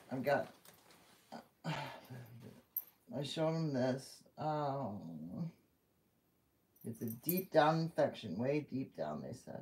I've got, I showed him this. It's a deep down infection, way deep down, they said.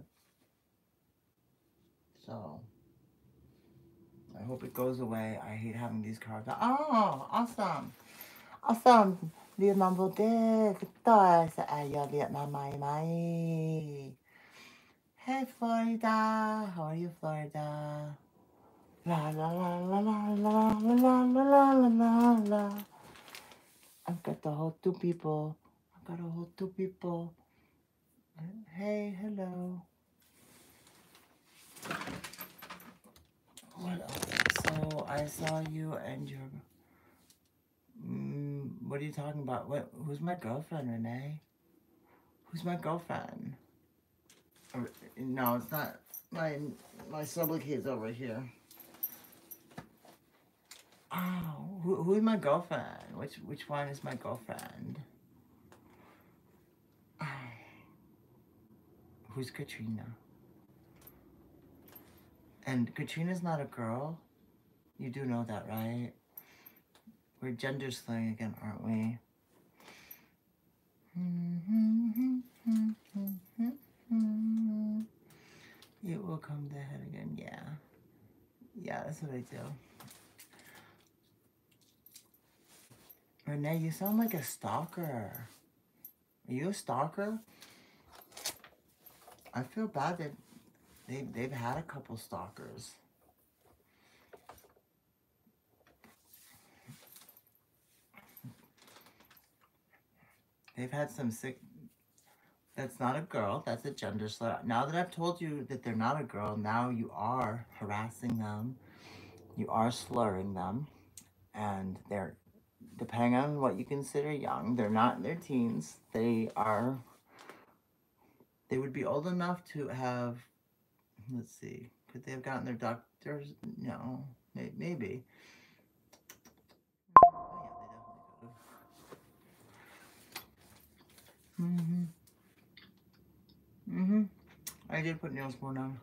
So, I hope it goes away. I hate having these cards. Oh, awesome. Awesome. Vietnam vô địch. Victor sẽ ở Vietnam mày mày. Hey, Florida. How are you, Florida? La la la la la la la la la la la la. I've got the whole two people. I've got a whole two people. Hey, hello. What else? So I saw you and your. What are you talking about? What? Who's my girlfriend, Renee? Who's my girlfriend? No, it's not. My sublicate's over here. Oh, who's my girlfriend? Which one is my girlfriend? Who's Katrina? And Katrina's not a girl. You do know that, right? We're gender slurring again, aren't we? It will come to head again, yeah. Yeah, that's what I do. Renee, you sound like a stalker. Are you a stalker? I feel bad that they've had a couple stalkers. They've had some sick... That's not a girl. That's a gender slur. Now that I've told you that they're not a girl, now you are harassing them. You are slurring them. And they're, depending on what you consider young, they're not in their teens. They would be old enough to have, let's see, could they have gotten their doctors? No, maybe. Oh, yeah, they definitely could have. I did put nails more on.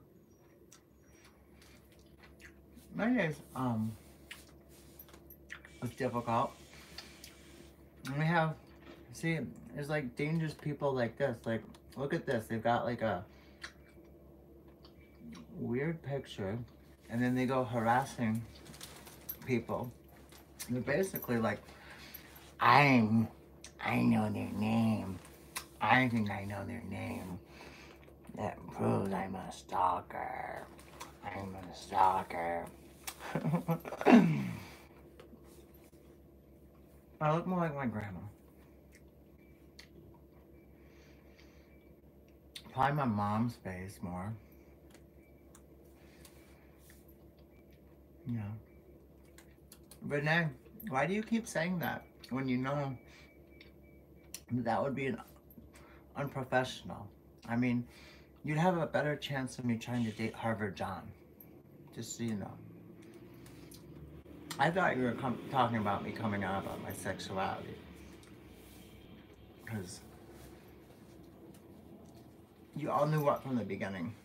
My nails, it's difficult. And we have, see, there's like dangerous people like this. Like, look at this. They've got like a weird picture, and then they go harassing people. They're basically like, I know their name. I think I know their name. That proves I'm a stalker. I'm a stalker. I look more like my grandma. Probably my mom's face more. Yeah. Renee, why do you keep saying that when you know that would be an unprofessional? I mean, you'd have a better chance of me trying to date Harvard John. Just so you know. I thought you were talking about me coming out about my sexuality. Because you all knew what from the beginning.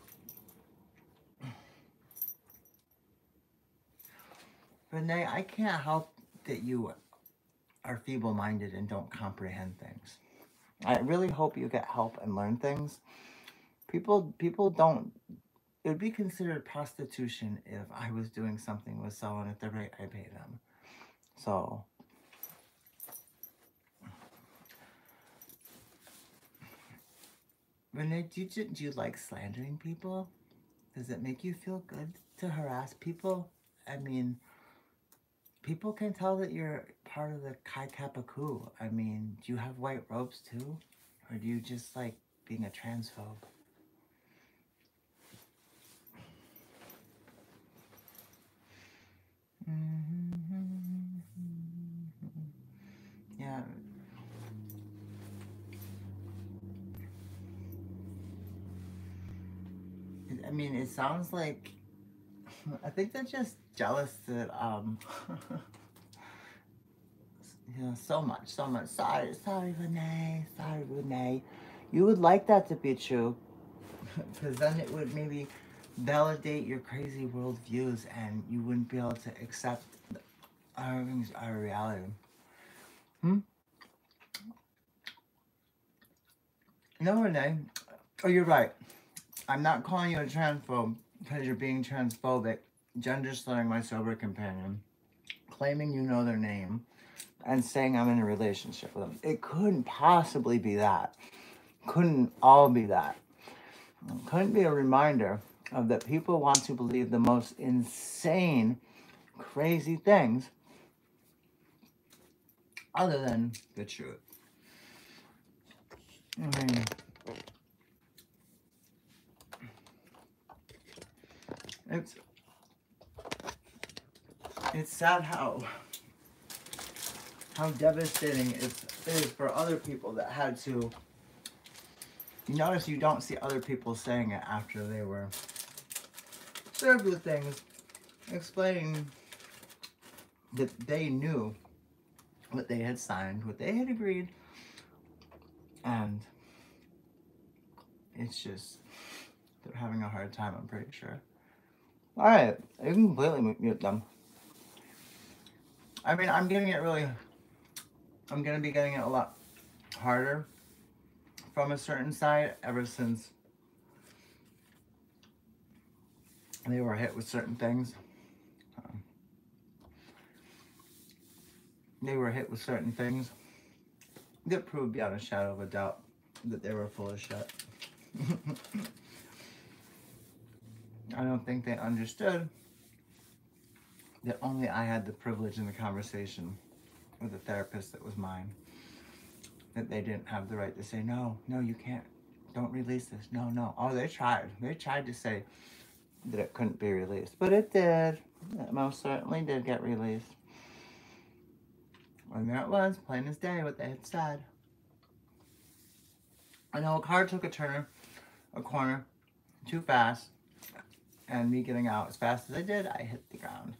Renee, I can't help that you are feeble-minded and don't comprehend things. I really hope you get help and learn things. People don't... It would be considered prostitution if I was doing something with someone at the rate I pay them. So... Renee, do you like slandering people? Does it make you feel good to harass people? I mean, people can tell that you're part of the Chi Kappa Ku. I mean, do you have white robes too? Or do you just like being a transphobe? Yeah. I mean, it sounds like... I think they're just jealous that, you know, so much. Sorry, Renee. You would like that to be true. Because then it would maybe validate your crazy worldviews, and you wouldn't be able to accept other things are reality. Hmm? No, Renee. Oh, you're right. I'm not calling you a transphobe because you're being transphobic, gender slurring my sober companion, claiming you know their name, and saying I'm in a relationship with them. It couldn't possibly be that. Couldn't all be that. It couldn't be a reminder of that people want to believe the most insane, crazy things other than the truth. I mean, it's it's sad how devastating it is for other people that had to. You notice you don't see other people saying it after they were served with things, explaining that they knew what they had signed, what they had agreed, and it's just they're having a hard time, I'm pretty sure. Alright, you can completely mute them. I mean, I'm going to be getting it a lot harder from a certain side ever since they were hit with certain things. They were hit with certain things that proved beyond a shadow of a doubt that they were full of shit. I don't think they understood that only I had the privilege in the conversation with a therapist that was mine. That they didn't have the right to say, no, you can't. Don't release this. No. Oh, they tried. They tried to say that it couldn't be released. But it did. It most certainly did get released. And there it was, plain as day, what they had said. I know a car took a corner, too fast, and me getting out as fast as I did, I hit the ground.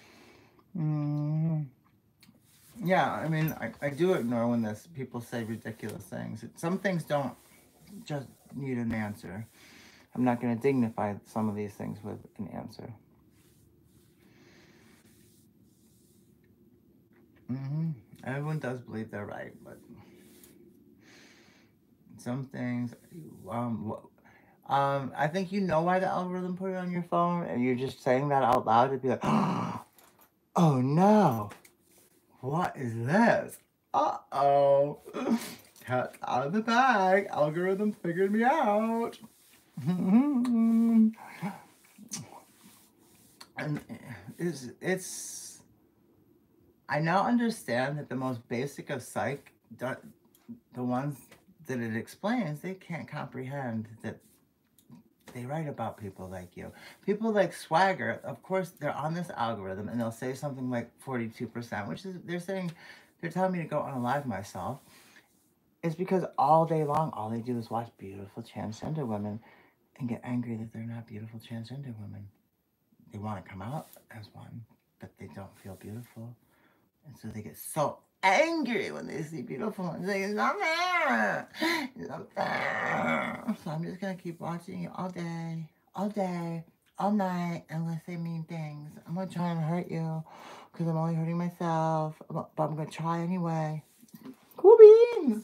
Yeah, I mean, I do ignore when people say ridiculous things. Some things don't just need an answer. I'm not going to dignify some of these things with an answer. Everyone does believe they're right, but some things, I think you know why the algorithm put it on your phone, and you're just saying that out loud to be like, oh no, what is this? Uh-oh. Cat's out of the bag. Algorithm figured me out. And it's I now understand that the most basic of psych, the ones that it explains, they can't comprehend that they write about people like you. People like Swagger, of course, they're on this algorithm and they'll say something like 42%, which is, they're telling me to go unalive myself. It's because all day long, all they do is watch beautiful transgender women and get angry that they're not beautiful transgender women. They want to come out as one, but they don't feel beautiful. And so they get so angry when they see beautiful ones. Like, it's not fair. It's not fair. So I'm just going to keep watching you all day, all night, unless they mean things. I'm going to try and hurt you because I'm only hurting myself. But I'm going to try anyway. Cool beans.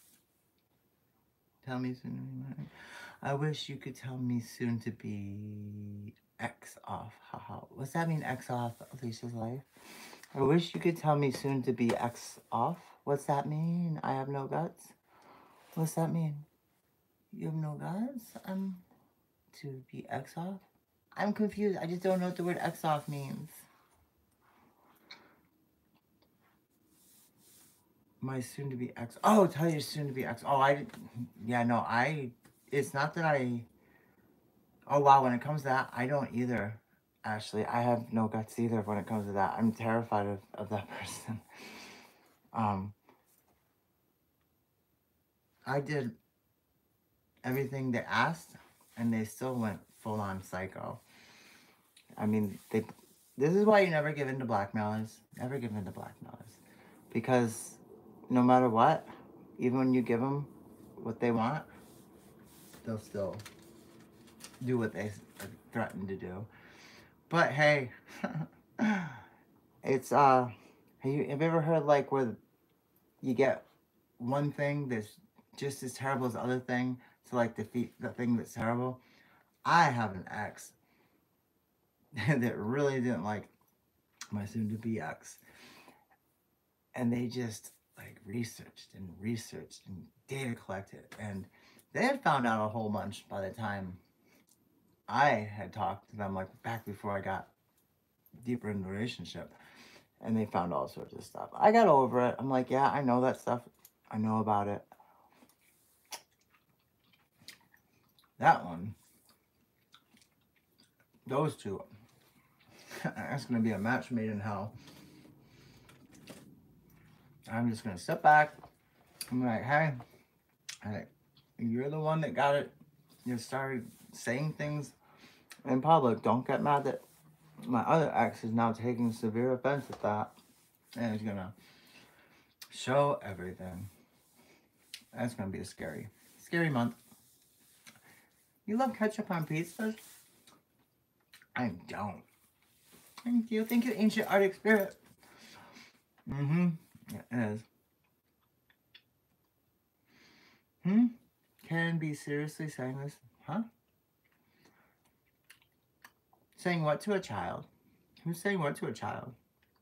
Tell me soon. I wish you could tell me soon to be X off. Haha. What's that mean, X off Alicia's life? I wish you could tell me soon to be X off. What's that mean? I have no guts? What's that mean? You have no guts? To be X off? I'm confused. I just don't know what the word X off means. My soon to be X. Oh, tell your soon to be X. Oh, it's not that oh wow, when it comes to that, I don't either. Ashley, I have no guts either when it comes to that. I'm terrified of that person. I did everything they asked, and they still went full-on psycho. I mean, this is why you never give in to blackmailers. Never give in to blackmailers. Because no matter what, even when you give them what they want, they'll still do what they threatened to do. But hey, it's have you ever heard like where you get one thing that's just as terrible as the other thing to like defeat the thing that's terrible? I have an ex that really didn't like my soon to be ex, and they just like researched and data collected, and they had found out a whole bunch by the time I had talked to them, like back before I got deeper in the relationship, and they found all sorts of stuff. I got over it. I'm like, yeah, I know that stuff. I know about it. That one, those two, that's gonna be a match made in hell. I'm just gonna sit back. I'm like, hey, you're the one that got it. You started saying things in public. Don't get mad that my other ex is now taking severe offense at that, and is gonna show everything. That's gonna be a scary month. You love ketchup on pizzas? I don't. Thank you, ancient Arctic spirit. Mm-hmm. It is. Can be seriously saying this? Huh? Saying what to a child? Who's saying what to a child?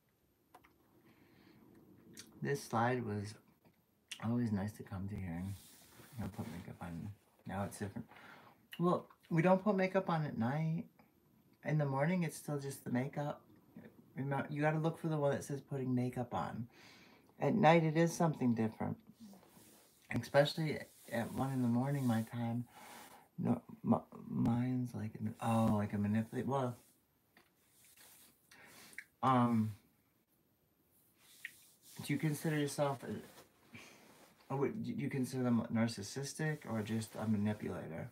This slide was always nice to come to hearing. I put makeup on. Now it's different. Well, we don't put makeup on at night. In the morning, it's still just the makeup. You got to look for the one that says putting makeup on. At night, it is something different. Especially at 1 in the morning, my time. No, mine's like, like a manipulate. Well, do you consider yourself, do you consider them narcissistic or just a manipulator?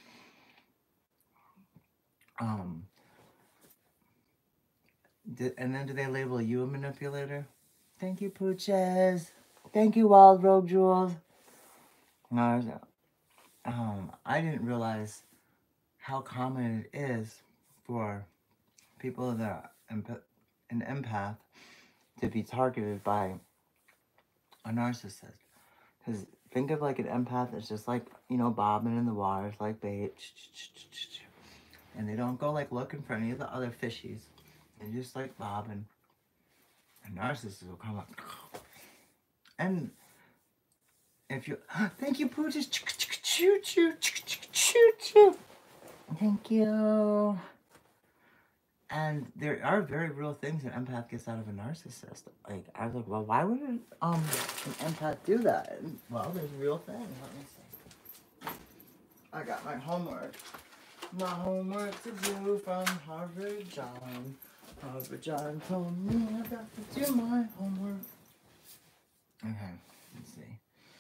And then do they label you a manipulator? Thank you, Pooches. Thank you, Wild Rogue Jewels. No, I didn't realize how common it is for people that are an empath to be targeted by a narcissist. Because think of like an empath as just like, bobbing in the waters like bait. And they don't go like looking for any of the other fishies. They just like bobbing. A narcissist will come up. And if you, thank you, Pooches. Choo choo, choo choo. Thank you. And there are very real things an empath gets out of a narcissist. Like, I was like, well, why would an empath do that? And, well, there's real things. Let me see. I got my homework. My homework to do from Harvard John. Harvard John told me I got to do my homework. Okay, let's see.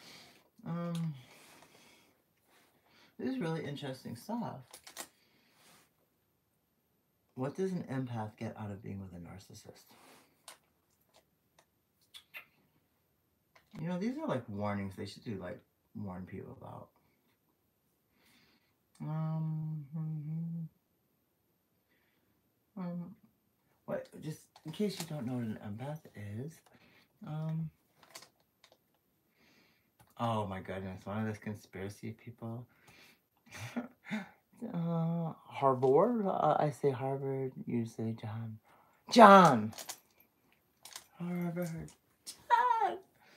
This is really interesting stuff. What does an empath get out of being with a narcissist? These are like warnings they should do, like warn people about. What? Just in case you don't know what an empath is. Oh my goodness, one of those conspiracy people. Harvard. I say Harvard. You say John. John. Harvard. John.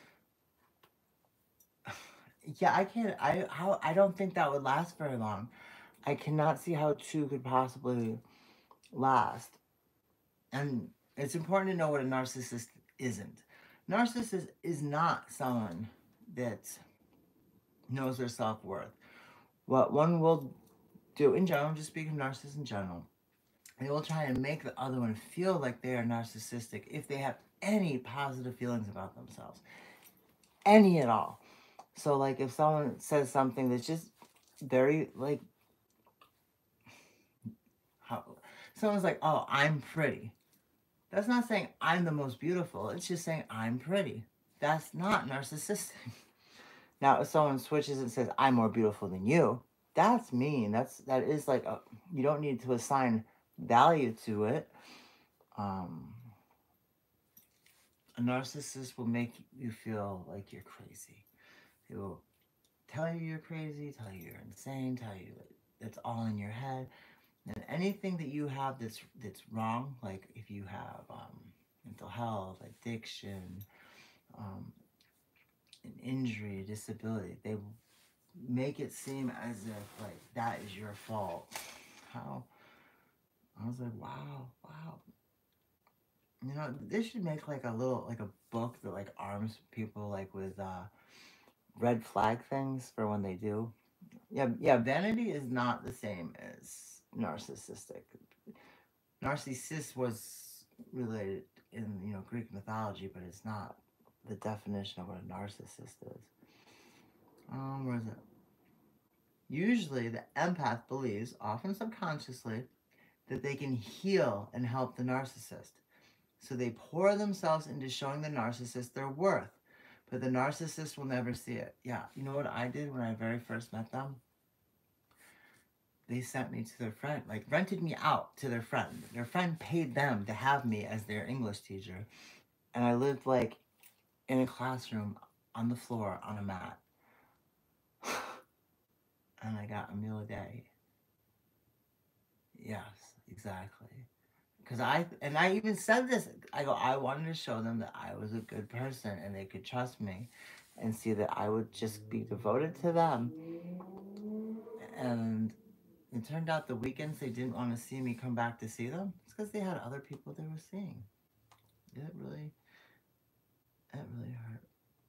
Yeah, I can't. I don't think that would last very long. I cannot see how two could possibly last. And it's important to know what a narcissist isn't. Narcissist is not someone that knows their self-worth. What one will do in general, just speaking of narcissists in general, they will try and make the other one feel like they are narcissistic if they have any positive feelings about themselves. Any at all. So, like, if someone says something that's just very, like, someone's like, oh, I'm pretty. That's not saying I'm the most beautiful. It's just saying I'm pretty. That's not narcissistic. Now, if someone switches and says, I'm more beautiful than you, that's mean. That is like you don't need to assign value to it. Um, a narcissist will make you feel like you're crazy. They will tell you you're crazy, tell you you're insane, tell you that it's all in your head. And anything that you have that's wrong, like if you have mental health, addiction, um, an injury, a disability, they make it seem as if like that is your fault. How I was like, wow, wow. You know, they should make like a little like a book that like arms people like with red flag things for when they do. Yeah, yeah. Vanity is not the same as narcissistic. Narcissus was related in Greek mythology, but it's not the definition of what a narcissist is. Where is it? Usually, the empath believes, often subconsciously, that they can heal and help the narcissist. So they pour themselves into showing the narcissist their worth, but the narcissist will never see it. Yeah, you know what I did when I very first met them? They sent me to their friend, like rented me out to their friend. Their friend paid them to have me as their English teacher. And I lived like in a classroom on the floor on a mat. And I got a meal a day. Yes, exactly. Because I even said this. I go, I wanted to show them that I was a good person and they could trust me and see that I would just be devoted to them. And it turned out the weekends they didn't want to see me come back to see them. It's because they had other people they were seeing. It really hurt.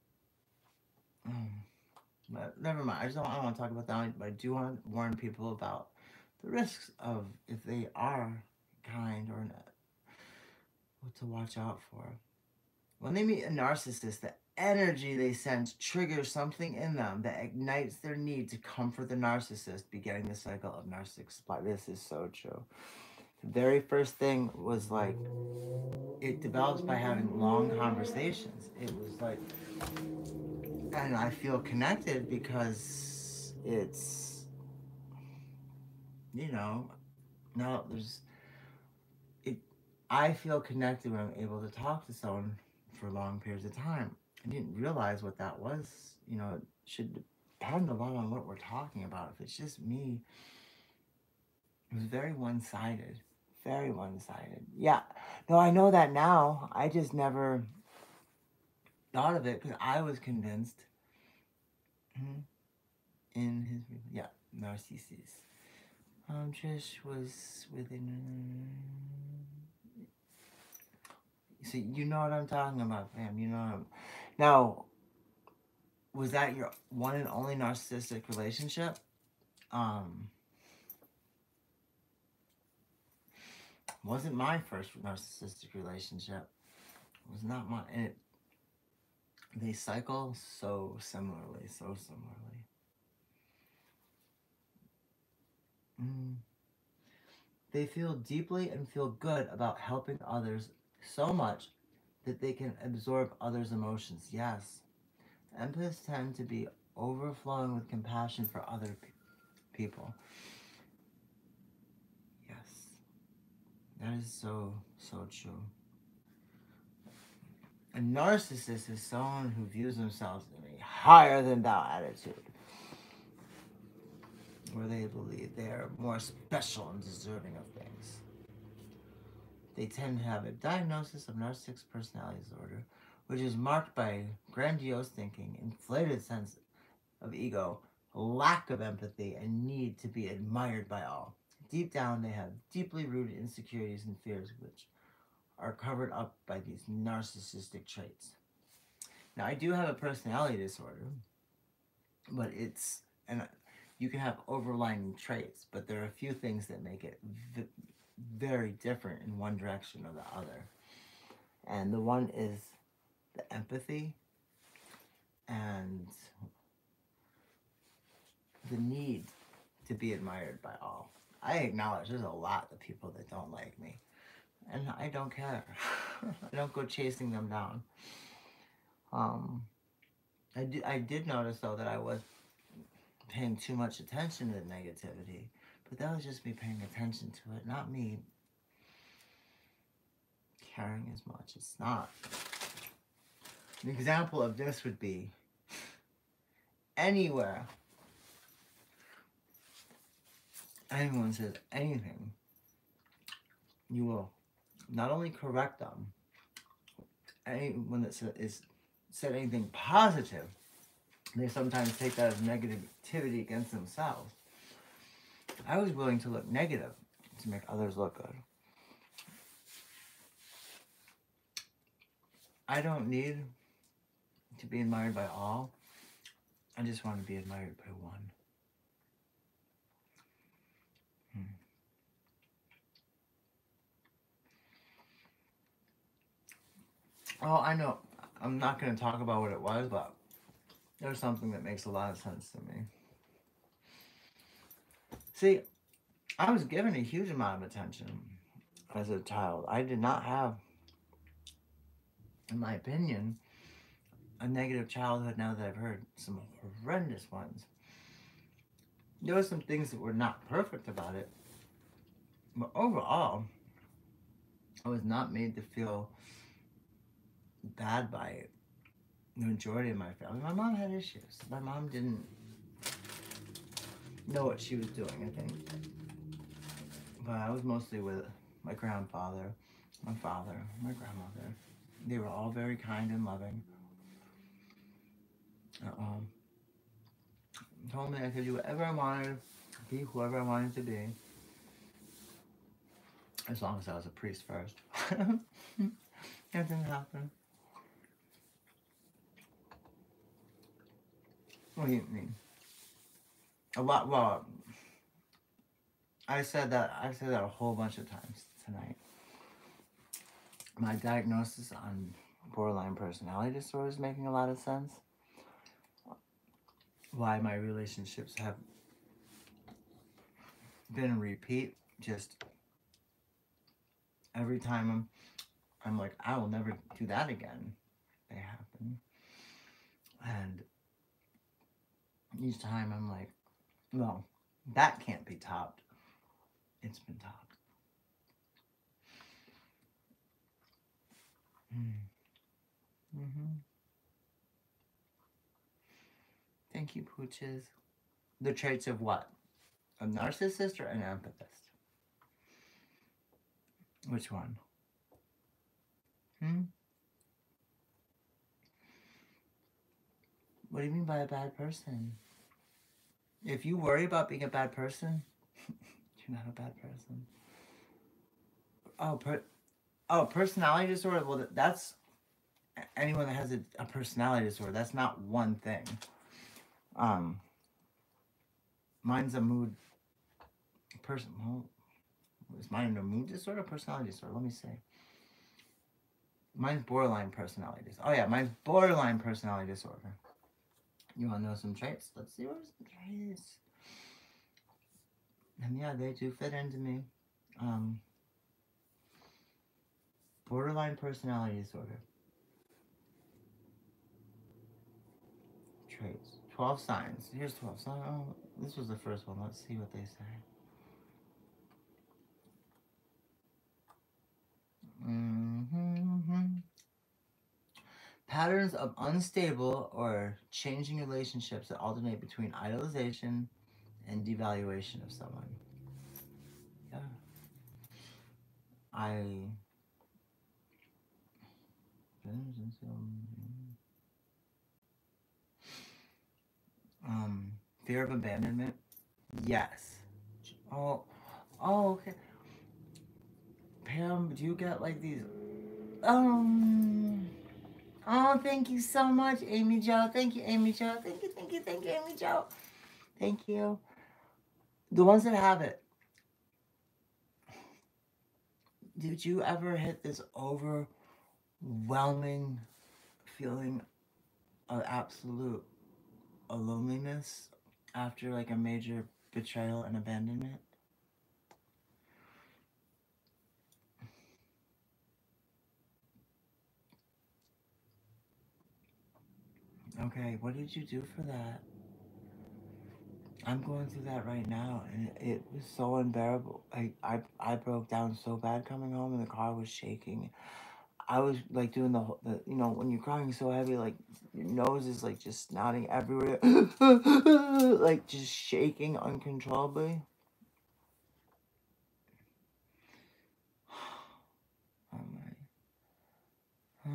But never mind. I don't want to talk about that. But I do want to warn people about the risks of if they are kind or not, what to watch out for. When they meet a narcissist, the energy they sense triggers something in them that ignites their need to comfort the narcissist, beginning the cycle of narcissistic supply. This is so true. The very first thing was like it develops by having long conversations. It was like, and I feel connected because it's, you know, no, there's, it, I feel connected when I'm able to talk to someone for long periods of time. I didn't realize what that was. It should depend a lot on what we're talking about. If it's just me, it was very one sided. Very one sided. Yeah. No, I know that now. I just never thought of it because I was convinced in his, yeah, Narcissus. Trish was within. See, you know what I'm talking about, fam. You know what I'm. Now, was that your one and only narcissistic relationship? Wasn't my first narcissistic relationship. It was not mine. And they cycle so similarly, so similarly. They feel deeply and feel good about helping others so much that they can absorb others' emotions. Yes. Empaths tend to be overflowing with compassion for other people. Yes. That is so, so true. A narcissist is someone who views themselves in a higher than thou attitude, where they believe they are more special and deserving of things. They tend to have a diagnosis of narcissistic personality disorder, which is marked by grandiose thinking, inflated sense of ego, lack of empathy, and need to be admired by all. Deep down, they have deeply rooted insecurities and fears, which are covered up by these narcissistic traits. Now, I do have a personality disorder, but and you can have overlying traits, but there are a few things that make it very different in one direction or the other. And the one is the empathy and the need to be admired by all. I acknowledge there's a lot of people that don't like me, and I don't care. I don't go chasing them down. I did notice though that I was paying too much attention to the negativity. But that was just me paying attention to it, not me caring as much. It's not. An example of this would be anywhere anyone says anything, you will not only correct them, anyone that said anything positive, they sometimes take that as negativity against themselves. I was willing to look negative to make others look good. I don't need to be admired by all. I just want to be admired by one. Oh, I know. I'm not going to talk about what it was, but there's something that makes a lot of sense to me. See, I was given a huge amount of attention as a child. I did not have, in my opinion, a negative childhood. Now that I've heard some horrendous ones. There were some things that were not perfect about it, but overall, I was not made to feel bad by it. The majority of my family, my mom had issues. My mom didn't know what she was doing, I think. But I was mostly with my grandfather, my father, my grandmother. They were all very kind and loving. Told me I could do whatever I wanted, be whoever I wanted to be, as long as I was a priest first. That didn't happen. What do you mean? A lot. Well, I said that a whole bunch of times tonight. My diagnosis on borderline personality disorder is making a lot of sense. Why my relationships have been a repeat. Just every time I'm like, I will never do that again. They happen. And each time I'm like, well, that can't be topped. It's been topped. Mm-hmm. Thank you, Pooches. The traits of what? A narcissist or an empathist? Which one? What do you mean by a bad person? If you worry about being a bad person, you're not a bad person. Personality disorder. Well, that's anyone that has a personality disorder. That's not one thing. Mine's a mood person. Well, is mine a mood disorder or personality disorder? Let me see. Mine's borderline personality disorder. Oh yeah, mine's borderline personality disorder. You want to know some traits? Let's see what some traits. And yeah, they do fit into me. Borderline personality disorder. Traits. 12 signs. Here's 12 signs. Oh, this was the first one. Let's see what they say. Patterns of unstable or changing relationships that alternate between idolization and devaluation of someone. Yeah. Fear of abandonment. Yes. Oh, okay. Pam, do you get like these? Oh, thank you so much, Amy Jo. Thank you, Amy Jo. Thank you, Amy Jo. Thank you. The ones that have it. Did you ever hit this overwhelming feeling of absolute loneliness after like a major betrayal and abandonment? Okay, what did you do for that? I'm going through that right now, and it was so unbearable. I broke down so bad coming home, and the car was shaking. I was like doing the when you're crying so heavy, like your nose is like just snotting everywhere, like just shaking uncontrollably. Oh my.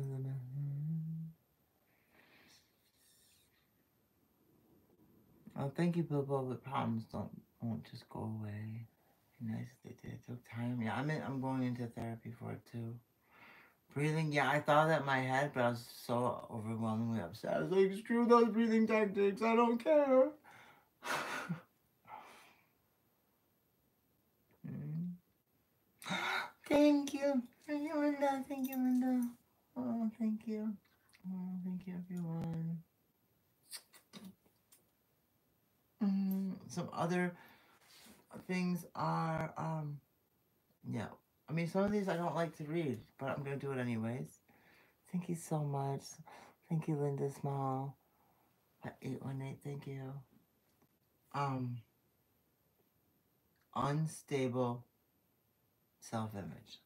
Oh, thank you, Bilbo. But problems won't just go away. Nice if they did. It took time. Yeah, I'm going into therapy for it too. Breathing, yeah, I thought that in my head, but I was so overwhelmingly upset. I was like, screw those breathing tactics. I don't care. Thank you. Thank you, Linda. Thank you, Linda. Oh, thank you. Oh, thank you, everyone. Some other things are, yeah. I mean, some of these I don't like to read, but I'm going to do it anyways. Thank you so much. Thank you, Linda Small. 818, thank you. Unstable self-image.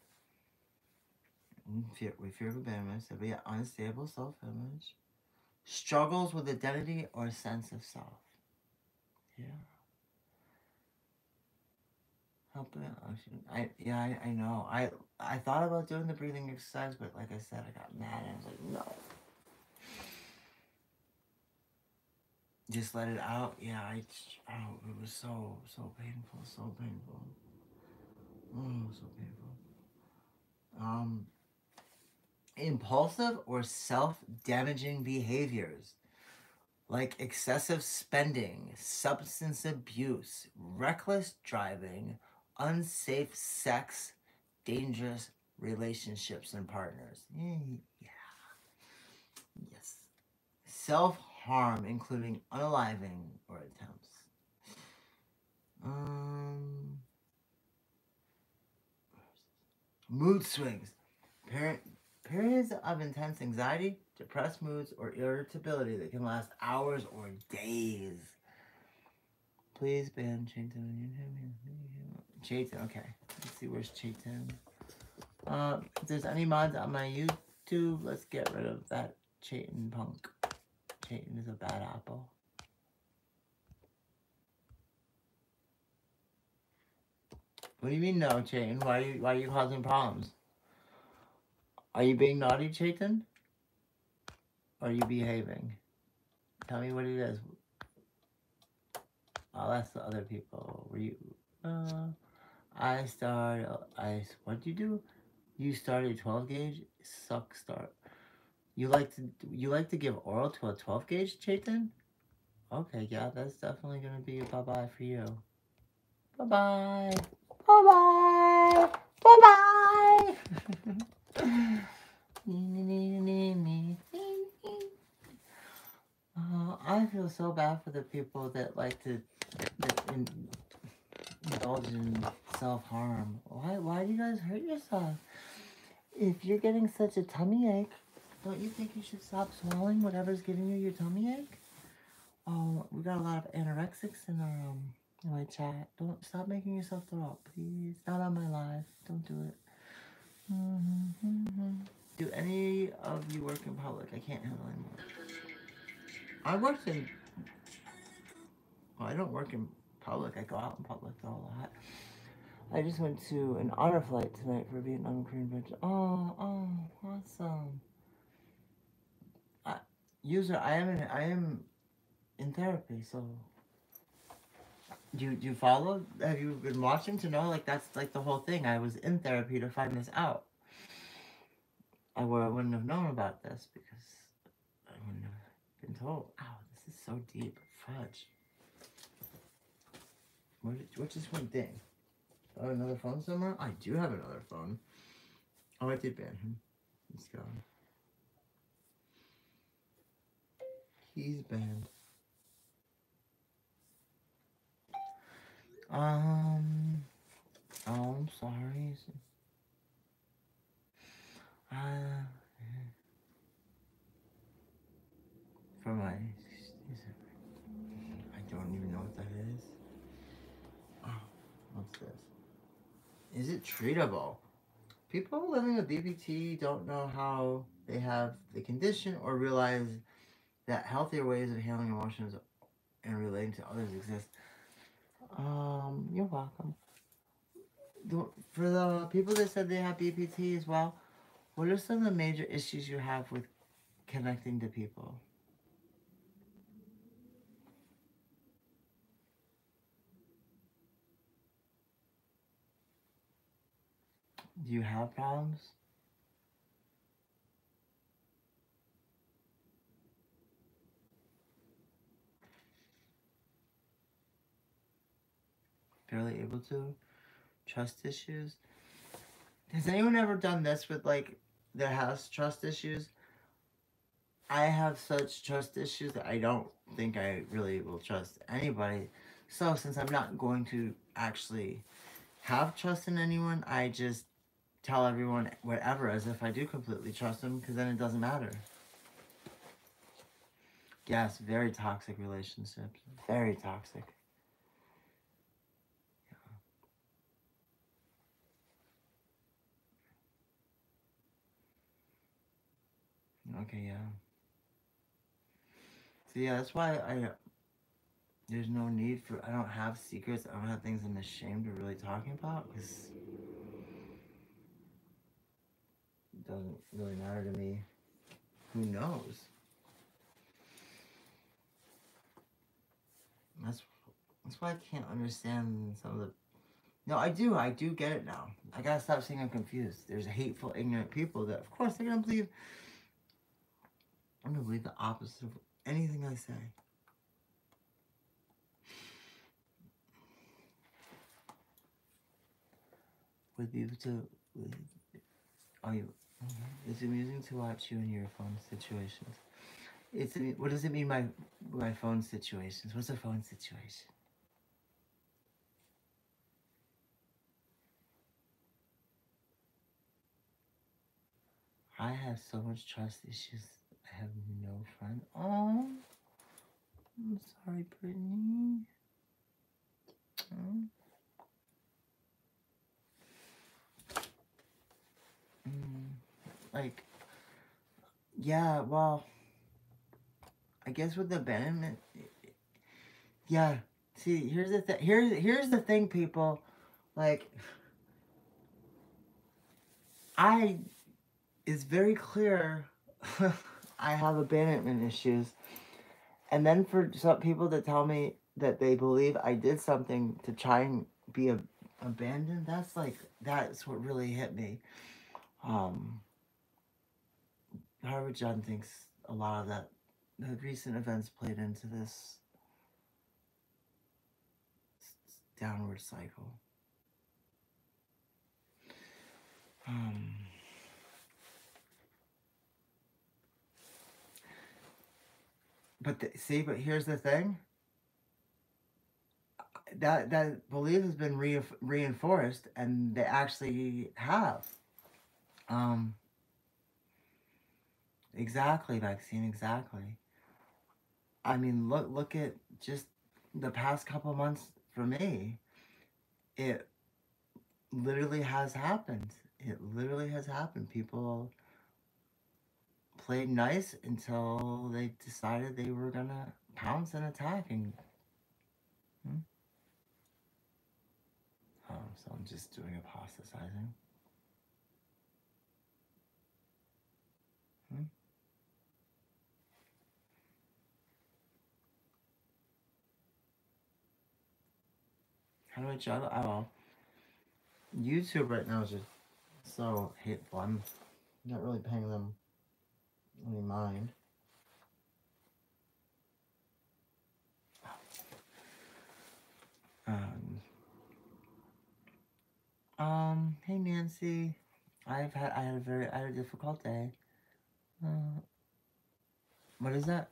We fear of abandonment, so we have unstable self-image. Struggles with identity or sense of self. Yeah. Helping I know. I thought about doing the breathing exercise, but like I said, I got mad and I was like, no. Just let it out. Yeah, it was so painful, so painful. Oh, so painful. Impulsive or self-damaging behaviors like excessive spending, substance abuse, reckless driving, unsafe sex, dangerous relationships and partners. Yeah. Yes. Self-harm, including unaliving or attempts. Mood swings. Periods of intense anxiety, depressed moods, or irritability that can last hours or days. Please ban Chayton. Chayton, okay. Let's see, where's Chayton? If there's any mods on my YouTube, let's get rid of that Chayton punk. Chayton is a bad apple. What do you mean no, Chayton? Why are you causing problems? Are you being naughty, Chayton? Or are you behaving? Tell me what it is. Oh, that's the other people. Were you? What'd you do? You started 12 gauge? Suck start. You like to give oral to a 12 gauge, Chayton? Okay, yeah, that's definitely gonna be a bye-bye for you. Bye-bye. Bye-bye. Bye-bye. I feel so bad for the people that like to indulge in self-harm. Why do you guys hurt yourself? If you're getting such a tummy ache, don't you think you should stop swallowing whatever's giving you your tummy ache? Oh, we got a lot of anorexics in our in my chat. Don't stop making yourself throw up, please. Not on my live. Don't do it. Do any of you work in public? I can't handle anymore. I worked in. Well, I don't work in public. I go out in public though a lot. I just went to an honor flight tonight for Vietnam and Korean veterans. Oh, awesome. User, I am in therapy, so do you follow? Have you been watching to know? Like that's like the whole thing. I was in therapy to find this out. I wouldn't have known about this because I wouldn't have been told. Ow, this is so deep. Fudge. What just went ding? Oh, another phone somewhere? I do have another phone. Oh, I did ban him. He's gone. He's banned. Oh, I'm sorry. For my, I don't this? Is it treatable? People living with BPT don't know how they have the condition or realize that healthier ways of handling emotions and relating to others exist. You're welcome. For the people that said they have BPT as well, what are some of the major issues you have with connecting to people? Do you have problems? Barely able to? Trust issues? Has anyone ever done this with, like, that has trust issues? I have such trust issues that I don't think I really will trust anybody. So since I'm not going to actually have trust in anyone, I just tell everyone whatever as if I do completely trust them, because then it doesn't matter. Yes, very toxic relationships. Very toxic. Yeah. Okay, yeah. So yeah, that's why there's no need for, I don't have secrets, I don't have things I'm ashamed of really talking about, because it doesn't really matter to me. Who knows? That's why I can't understand some of the... No, I do get it now. I gotta stop saying I'm confused. There's hateful, ignorant people that, of course, they're gonna believe... I'm gonna believe the opposite of anything I say. With you to... Are you... It's amusing to watch you in your phone situations. What does it mean by my phone situations? What's a phone situation? I have so much trust issues. I have no friend. Oh, I'm sorry, Brittany. Like, yeah, well, I guess with the abandonment, yeah. See, here's the thing. Here's the thing, people. Like, it's very clear I have abandonment issues. And then for some people to tell me that they believe I did something to try and be abandoned, that's what really hit me. Harvard John thinks a lot of that, the recent events played into this downward cycle. But here's the thing. That belief has been reinforced, and they actually have. Exactly, Vaccine, exactly. I mean, look at just the past couple months for me. It literally has happened. It literally has happened. People played nice until they decided they were gonna pounce and attack. And so I'm just doing apostatizing. How do I juggle? Oh, YouTube right now is just so hateful. I'm not really paying them any mind. Hey Nancy, I had a difficult day. What is that?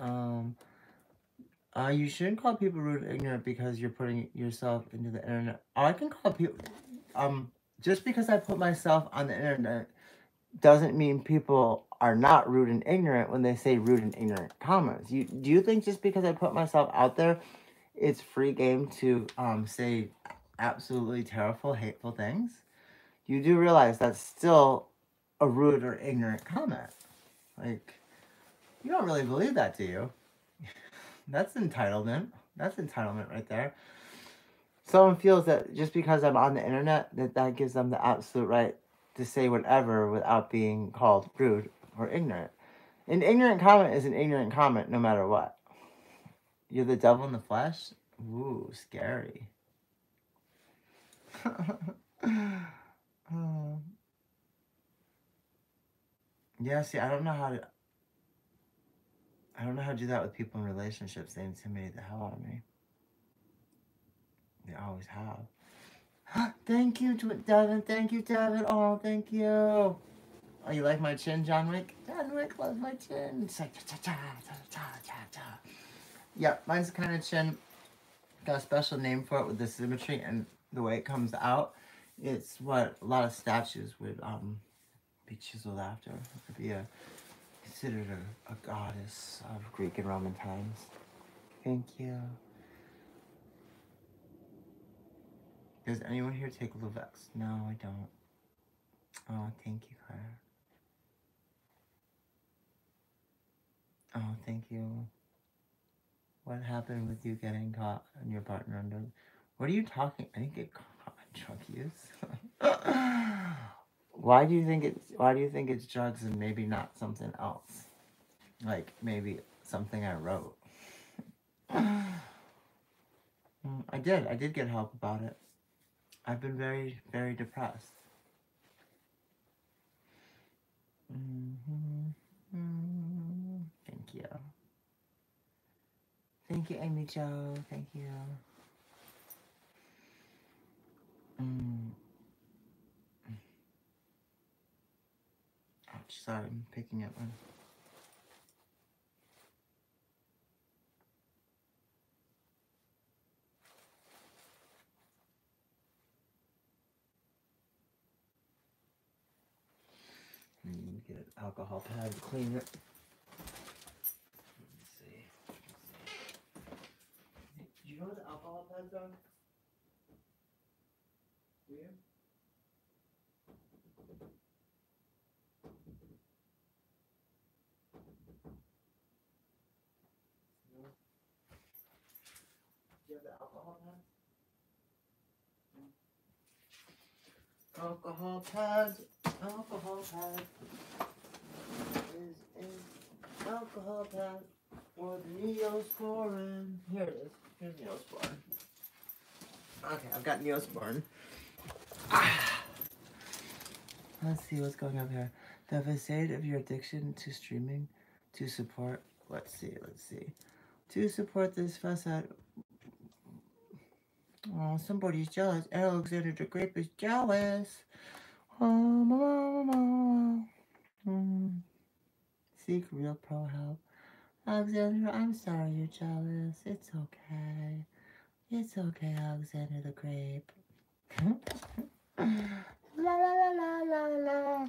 You shouldn't call people rude and ignorant because you're putting yourself into the internet. I can call people, just because I put myself on the internet doesn't mean people are not rude and ignorant when they say rude and ignorant comments. Do you think just because I put myself out there, it's free game to say absolutely terrible, hateful things, you do realize that's still a rude or ignorant comment. Like, you don't really believe that, do you? That's entitlement. That's entitlement right there. Someone feels that just because I'm on the internet, that gives them the absolute right to say whatever without being called rude or ignorant. An ignorant comment is an ignorant comment no matter what. You're the devil in the flesh? Ooh, scary. Yeah, see, I don't know how to do that with people in relationships. They intimidate the hell out of me. They always have. Thank you, Devin. Thank you, Devin. Oh, thank you. Oh, you like my chin, John Wick? John Wick loves my chin. It's like cha cha cha cha cha cha. Yep, mine's kind of chin. Got a special name for it with the symmetry and the way it comes out. It's what a lot of statues would be chiseled after. It could be considered a goddess of Greek and Roman times. Thank you. Does anyone here take Luvex? No, I don't. Oh, thank you, Claire. Oh, thank you. What happened with you getting caught and your partner under? What are you talking? I didn't get caught on drug use. Why do you think it's drugs and maybe not something else? Like maybe something I wrote. I did get help about it. I've been very, very depressed. Thank you. Thank you, Amy Jo. Thank you. Ouch, sorry, I'm picking up one. Get an alcohol pad to clean it. Let's see. Do you know what the alcohol pads are? Do you? No? Do you have the alcohol pads? Alcohol pad. Alcohol pad. Is alcohol pad for the Neosporin. Here it is. Here's Neosporin. Okay, I've got Neosporin. Let's see what's going on here. The facade of your addiction to streaming to support. Let's see. To support this facade. Oh, somebody's jealous. Alexander the Grape is jealous. Seek real pro help. Alexander, I'm sorry you're jealous. It's okay. It's okay, Alexander the Grape. La la la la la la.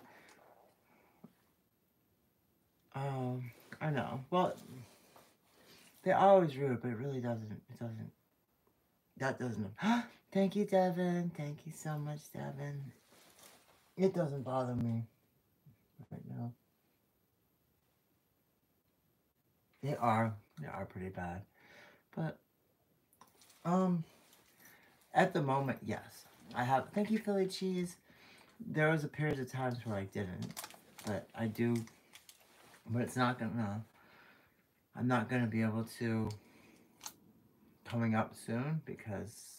I know. Well, they're always rude, but it really doesn't. That doesn't. Thank you, Devin. Thank you so much, Devin. It doesn't bother me right now. They are pretty bad, but at the moment, yes, I have. Thank you, Philly cheese. There was a period of times where I didn't, but I do. But it's not gonna. I'm not gonna be able to coming up soon because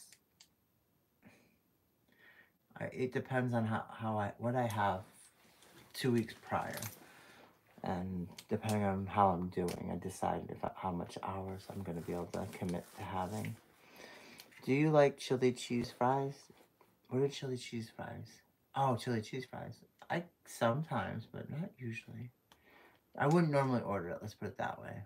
it depends on what I have 2 weeks prior, and depending on how I'm doing, I decide how much hours I'm gonna be able to commit to having. Do you like chili cheese fries? What are chili cheese fries? Oh, chili cheese fries. I sometimes, but not usually. I wouldn't normally order it. Let's put it that way.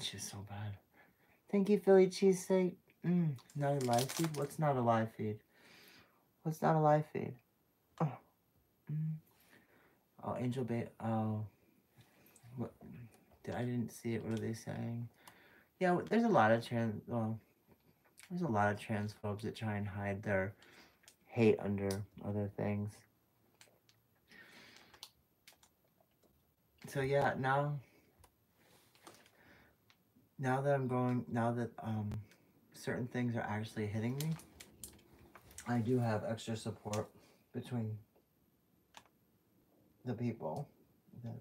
It's just so bad. Thank you, Philly cheesesteak. Not a live feed? What's not a live feed? What's not a live feed? Oh, oh Angel Bay. Oh, what? I didn't see it. What are they saying? Yeah, there's a lot of there's a lot of transphobes that try and hide their hate under other things. So yeah, now that certain things are actually hitting me, I do have extra support between the people that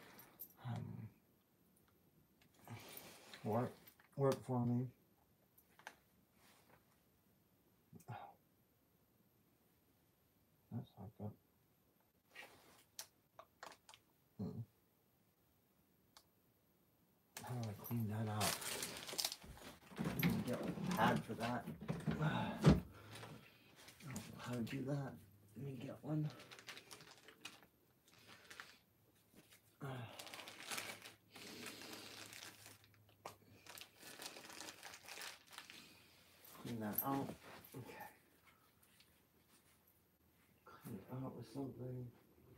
work for me. Oh, that's not good. How do I clean that out? Get a pad for that. I don't know how to do that. Let me get one. Clean that out. Okay. Clean it out with something.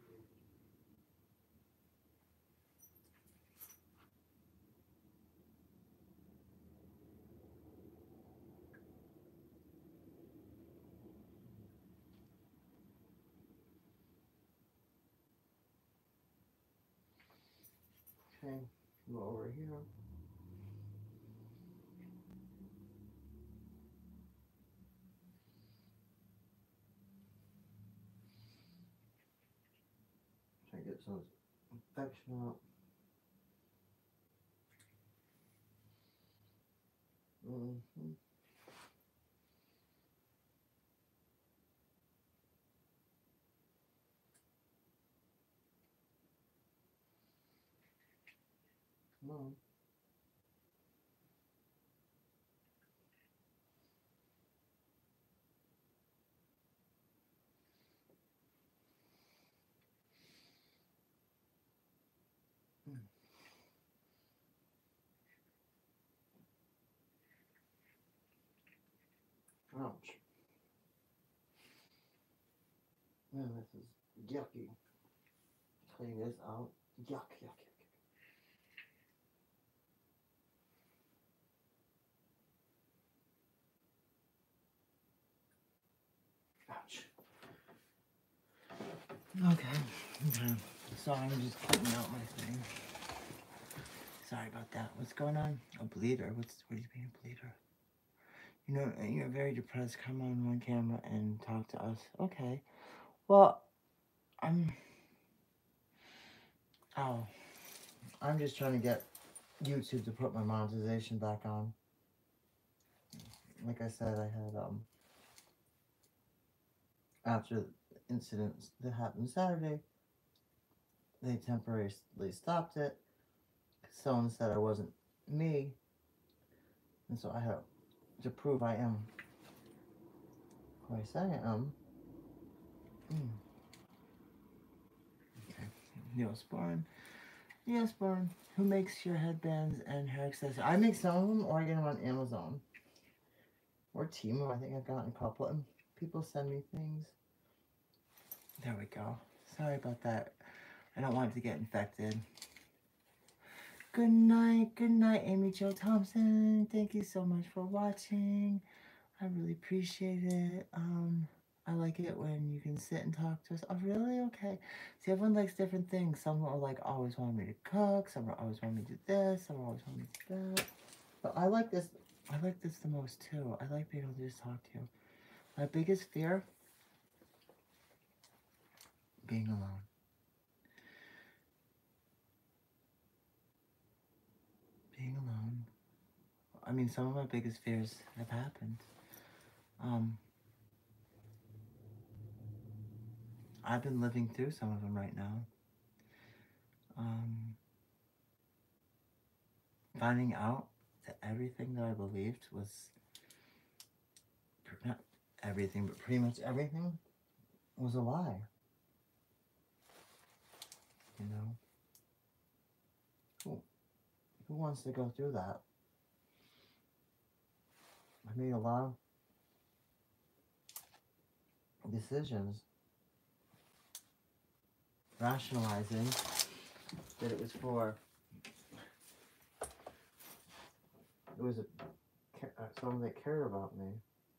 Okay, go over here. Try to get some infection out. Come on. Ouch. Man, this is yucky. Clean this out. Yuck, yuck, yuck. Ouch. Okay. So I'm just cutting out my thing. Sorry about that. What's going on? A bleeder? What do you mean a bleeder? You know, you're very depressed. Come on camera and talk to us. Okay. Well, I'm just trying to get YouTube to put my monetization back on. Like I said, I had after the incidents that happened Saturday, they temporarily stopped it. Someone said I wasn't me, and so I had to prove I am who I say I am. Okay, Neosporin. Neosporin. Who makes your headbands and hair accessories? I make some of them, or I get them on Amazon or Temu. I think I've gotten a couple, and people send me things. There we go. Sorry about that. I don't want it to get infected. Good night, Amy Jo Thompson. Thank you so much for watching. I really appreciate it. I like it when you can sit and talk to us. Oh, really? Okay. See, everyone likes different things. Some are like always want me to cook. Some are always want me to do this. Some are always want me to do that. But I like this. I like this the most too. I like being able to just talk to you. My biggest fear, being alone. Being alone. I mean, some of my biggest fears have happened. I've been living through some of them right now. Finding out that everything that I believed was, not everything, but pretty much everything was a lie. You know? Cool. Who wants to go through that? I made a lot of decisions rationalizing that it was someone that cared about me.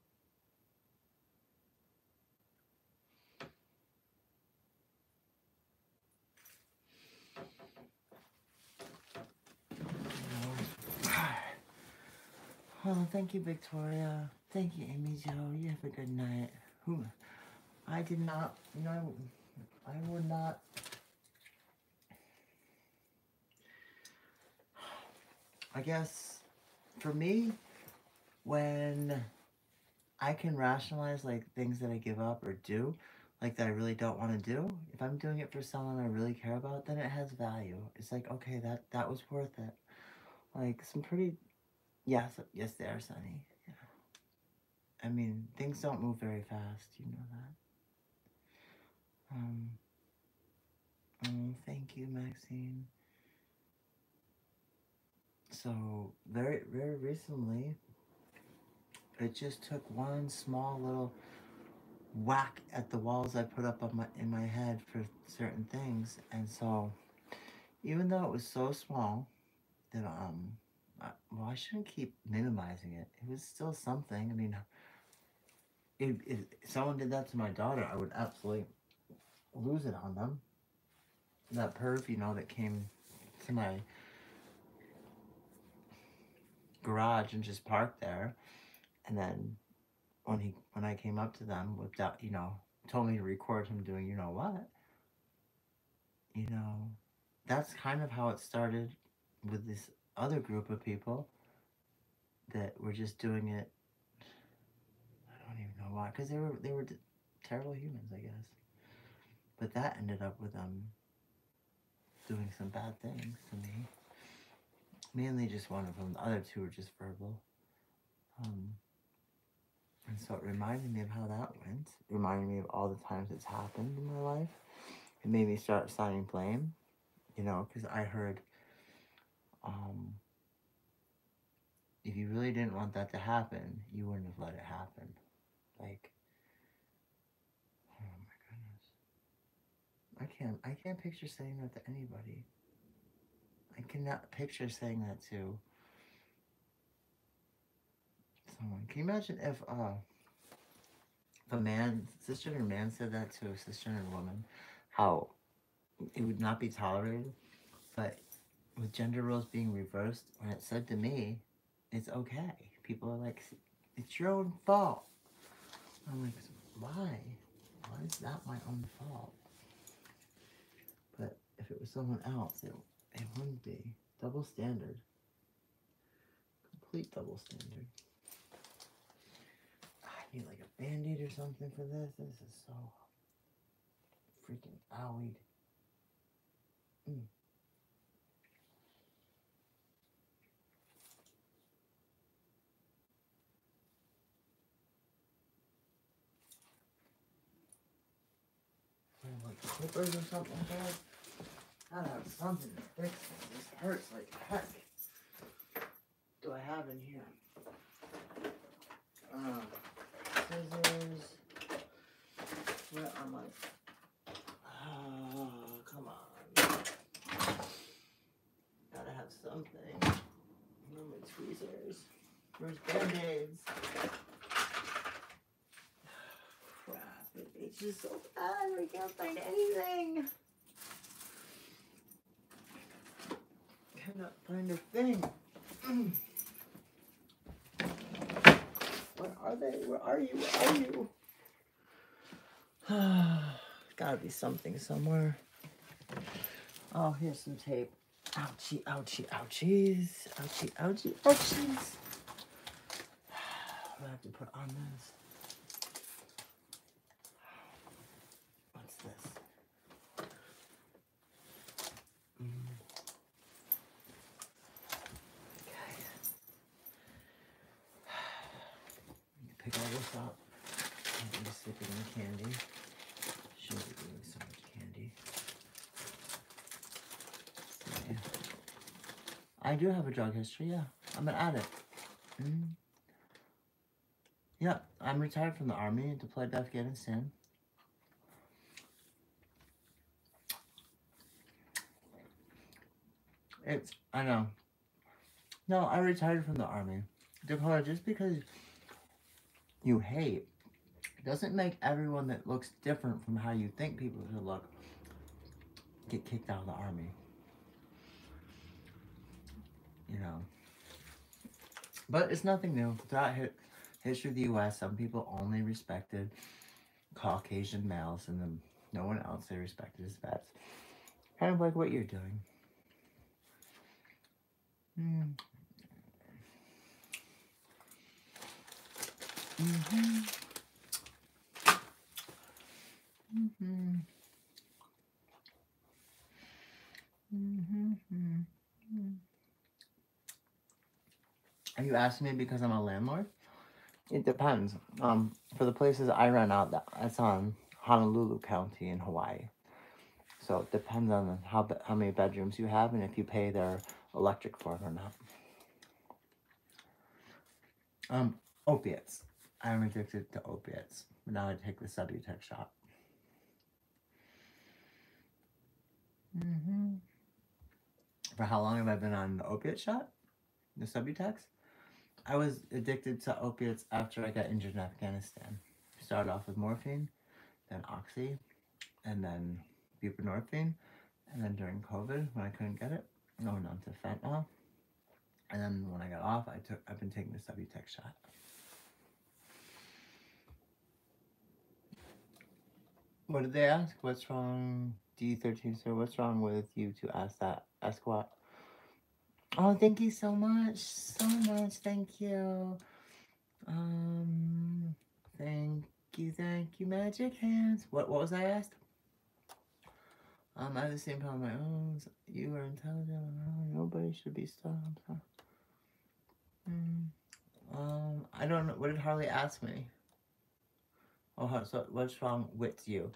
Oh, thank you, Victoria. Thank you, Amy Jo. You have a good night. I did not, I would not. I guess for me, when I can rationalize like things that I give up or do, like that I really don't want to do, if I'm doing it for someone I really care about, then it has value. It's like, okay, that was worth it. Like some pretty, yes, they are, Sunny. Yeah. I mean, things don't move very fast. You know that. Thank you, Maxine. So very, very recently, it just took one small little whack at the walls I put up on in my head for certain things, and so even though it was so small that I shouldn't keep minimizing it. It was still something. I mean, if someone did that to my daughter, I would absolutely lose it on them. That perv, that came to my garage and just parked there, and then when I came up to them, whipped out, told me to record him doing what. That's kind of how it started with this other group of people that were just doing it. I don't even know why, because they were terrible humans, I guess. But that ended up with them doing some bad things to me. Mainly just one of them. The other two were just verbal. And so it reminded me of how that went. It reminded me of all the times it's happened in my life. It made me start assigning blame, because I heard, if you really didn't want that to happen, you wouldn't have let it happen. Like, oh my goodness. I can't picture saying that to anybody. I cannot picture saying that to someone. Can you imagine if a cisgender man said that to a cisgender woman, how it would not be tolerated? But with gender roles being reversed, when it's said to me, it's okay. People are like, it's your own fault. I'm like, why? Why is that my own fault? But if it was someone else, it wouldn't be. Double standard. Complete double standard. I need like a Band-Aid or something for this. This is so freaking owied. Like clippers or something like that. Gotta have something to fix it. This hurts like heck. Do I have in here? Scissors. Where are my... Oh, come on. Gotta have something. Where are my tweezers? Where's Band-Aids? Crap. It's just so bad. I can't find anything. Cannot find a thing. Where are they? Where are you? Where are you? Gotta be something somewhere. Oh, here's some tape. Ouchie, ouchie, ouchies. Ouchie, ouchie, ouchies. What do I have to put on this? What's this? Okay. Pick all this up. I'm just sipping the candy. Shouldn't be doing so much candy. I do have a drug history, yeah. I'm an addict. Mm. Yeah, I'm retired from the Army, deployed to Afghanistan. I know. No, I retired from the Army. Dakota, just because you hate doesn't make everyone that looks different from how you think people should look get kicked out of the Army. You know. But it's nothing new. Throughout history of the U.S., some people only respected Caucasian males, and then no one else they respected as vets. Kind of like what you're doing. Mm. Mm-hmm. Mm-hmm. Mm-hmm. Are you asking me because I'm a landlord? It depends. For the places I rent out, that's on Honolulu County in Hawaii. So it depends on how many bedrooms you have and if you pay their electric for it or not. Opiates. I'm addicted to opiates. Now I take the Subutex shot. Mm-hmm. For how long have I been on the opiate shot? The Subutex? I was addicted to opiates after I got injured in Afghanistan. Started off with morphine, then oxy, and then buprenorphine. And then during COVID, when I couldn't get it, I went on to fentanyl. And then when I got off, I've been taking the Subutex shot. What did they ask? What's wrong, D13, sir? What's wrong with you to ask that? Ask what? Oh, thank you so much. So much. Thank you. Thank you, Magic Hands. What was I asked? I have the same problem. My own. You are intelligent. Nobody should be stopped. Huh? I don't know. What did Harley ask me? Oh, so what's wrong with you?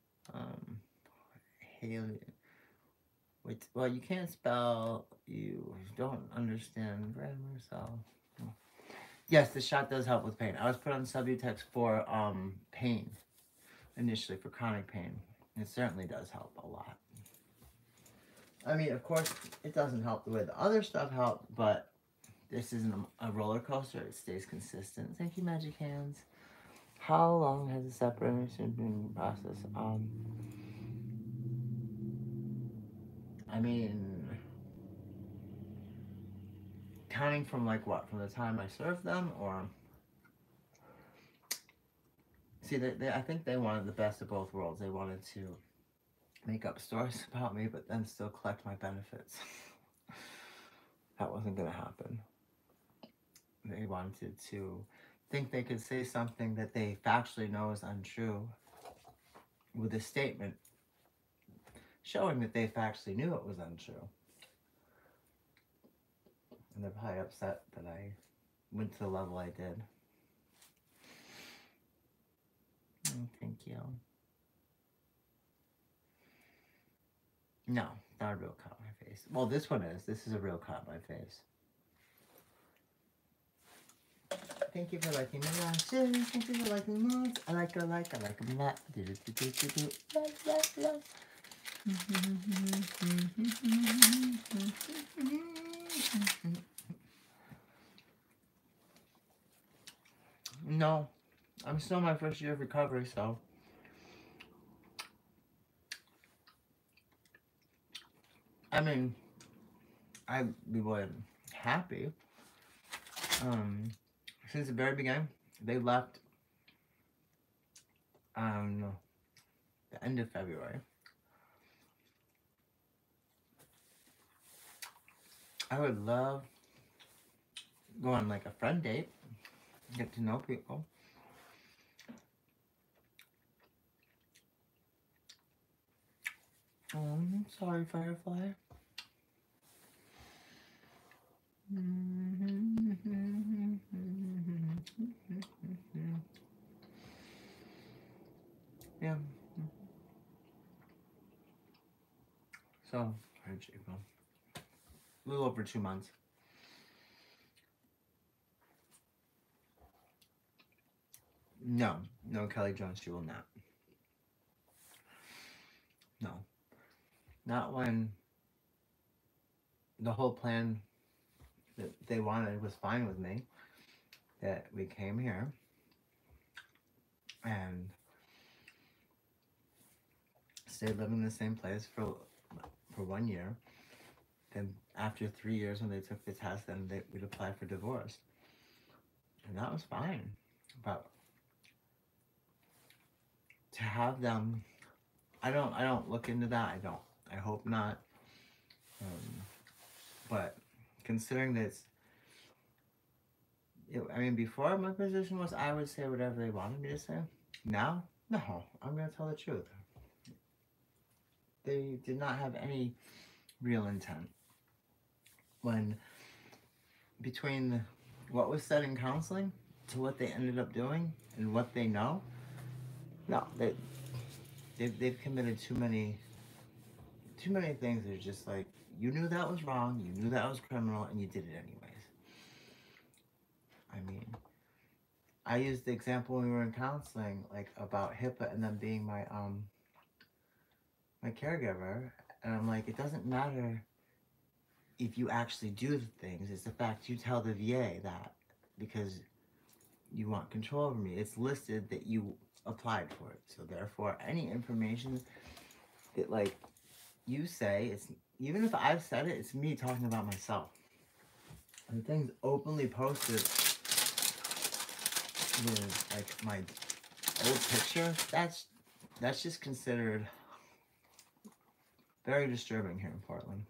Haley. Wait, well, you can't spell. You don't understand grammar, so. Yes, the shot does help with pain. I was put on Subutex for pain, initially for chronic pain. It certainly does help a lot. I mean, of course, it doesn't help the way the other stuff helped, but this isn't a roller coaster. It stays consistent. Thank you, Magic Hands. How long has the separation been processed? I mean, counting from like what? From the time I served them, or see, I think they wanted the best of both worlds. They wanted to make up stories about me, but then still collect my benefits. That wasn't gonna happen. They wanted to think they could say something that they factually know is untrue with a statement showing that they factually knew it was untrue. And they're probably upset that I went to the level I did. Thank you. No, not a real cut on my face. Well, this one is. This is a real cut on my face. Thank you for liking my lashes. Thank you for liking my I like them not. No, I'm still in my first year of recovery, so. I mean, I'd be more than happy. Since the very beginning, they left the end of February. I would love go on like a friend date, get to know people. I'm sorry, Firefly. Yeah. So, hi, Jacob. a little over 2 months. No, Kelly Jones, she will not. No. Not when the whole plan that they wanted was fine with me. That we came here and stayed living in the same place for 1 year. Then after 3 years when they took the test, then we'd apply for divorce. And that was fine. But to have them, I don't look into that. I hope not. But considering that before my position was I would say whatever they wanted me to say. Now, no, I'm going to tell the truth. They did not have any real intent. When between what was said in counseling to what they ended up doing and what they know, no, they've committed too many things. They're just like, you knew that was wrong, you knew that was criminal, and you did it anyways. I mean, I used the example when we were in counseling, like about HIPAA and them being my caregiver, and I'm like, it doesn't matter if you actually do the things. It's the fact you tell the VA that because you want control over me. It's listed that you applied for it, so therefore any information that like you say, it's even if I've said it, it's me talking about myself. And things openly posted with like my old picture, that's just considered very disturbing here in Portland.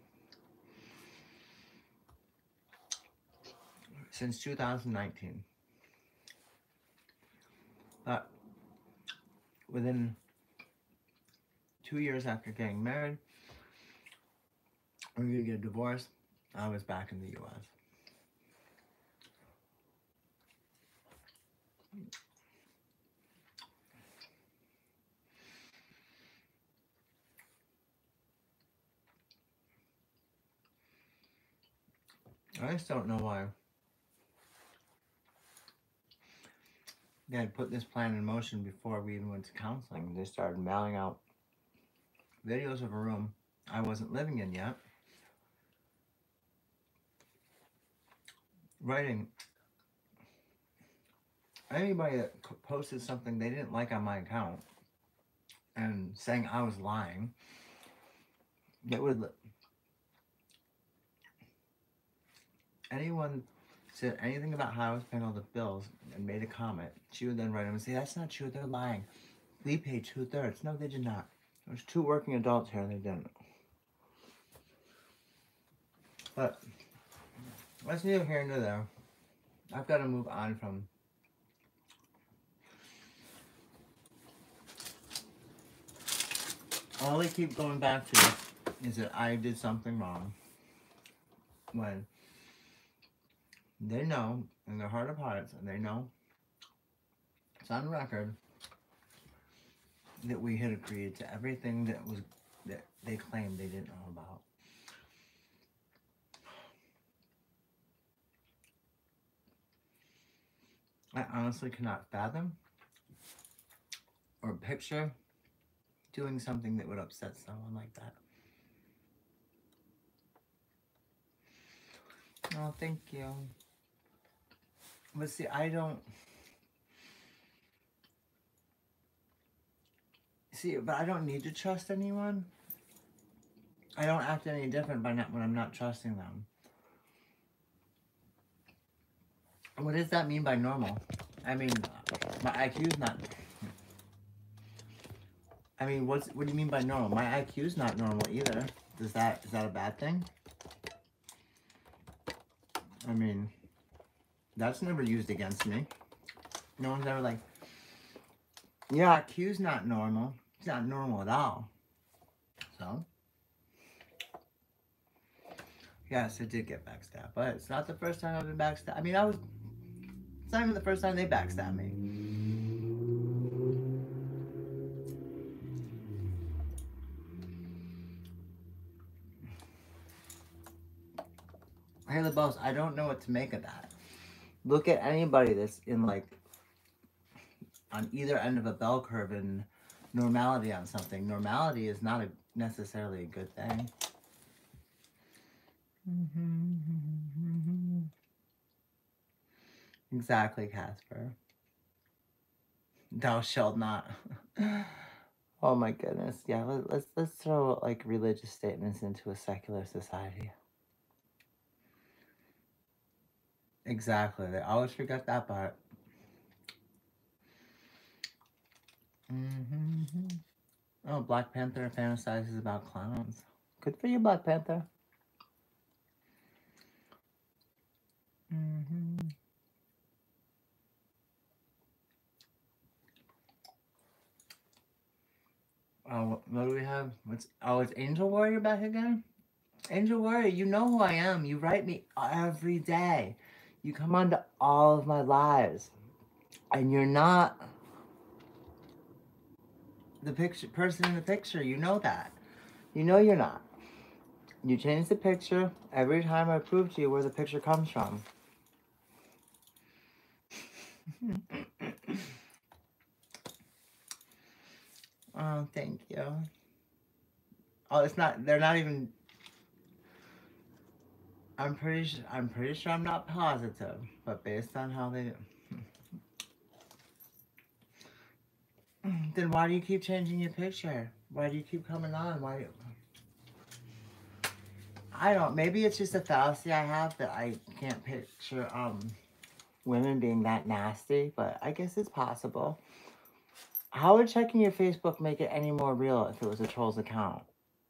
Since 2019. But within 2 years after getting married, we were gonna get a divorce, I was back in the US. I just don't know why they had put this plan in motion before we even went to counseling. They started mailing out videos of a room I wasn't living in yet, writing anybody that posted something they didn't like on my account and saying I was lying. That would anyone said anything about how I was paying all the bills and made a comment, she would then write them and say, that's not true, they're lying. We paid 2/3. No, they did not. There's 2 working adults here and they didn't. But that's neither here nor there. I've got to move on from all they keep going back to is that I did something wrong. When they know in their heart of hearts, and they know it's on record that we had agreed to everything that they claimed they didn't know about. I honestly cannot fathom or picture doing something that would upset someone like that. Oh, thank you. But see, I don't need to trust anyone. I don't act any different when I'm not trusting them. What does that mean by normal? I mean, my IQ's not... I mean, what do you mean by normal? My IQ's not normal either. Is that a bad thing? I mean, that's never used against me. No one's ever like, yeah, IQ's not normal. It's not normal at all. So, yes, it did get backstabbed, but it's not the first time I've been backstabbed. I mean, it's not even the first time they backstabbed me. Hey, the boss, I don't know what to make of that. Look at anybody that's in like on either end of a bell curve in normality on something. Normality is not necessarily a good thing. Exactly, Casper. Thou shalt not. Oh my goodness. Yeah, let's throw like religious statements into a secular society. Exactly. They always forget that part. Oh, Black Panther fantasizes about clowns. Good for you, Black Panther. Oh, what do we have? It's Angel Warrior back again? Angel Warrior, you know who I am. You write me every day. You come onto all of my lives. And you're not the person in the picture. You know that. You know you're not. You change the picture every time I prove to you where the picture comes from. Oh, thank you. Oh, it's not. They're not even. I'm pretty sure. I'm not positive, but based on how they. Then why do you keep changing your picture? Why do you keep coming on? Why? I don't. Maybe it's just a fallacy I have that I can't picture women being that nasty. But I guess it's possible. How would checking your Facebook make it any more real if it was a troll's account?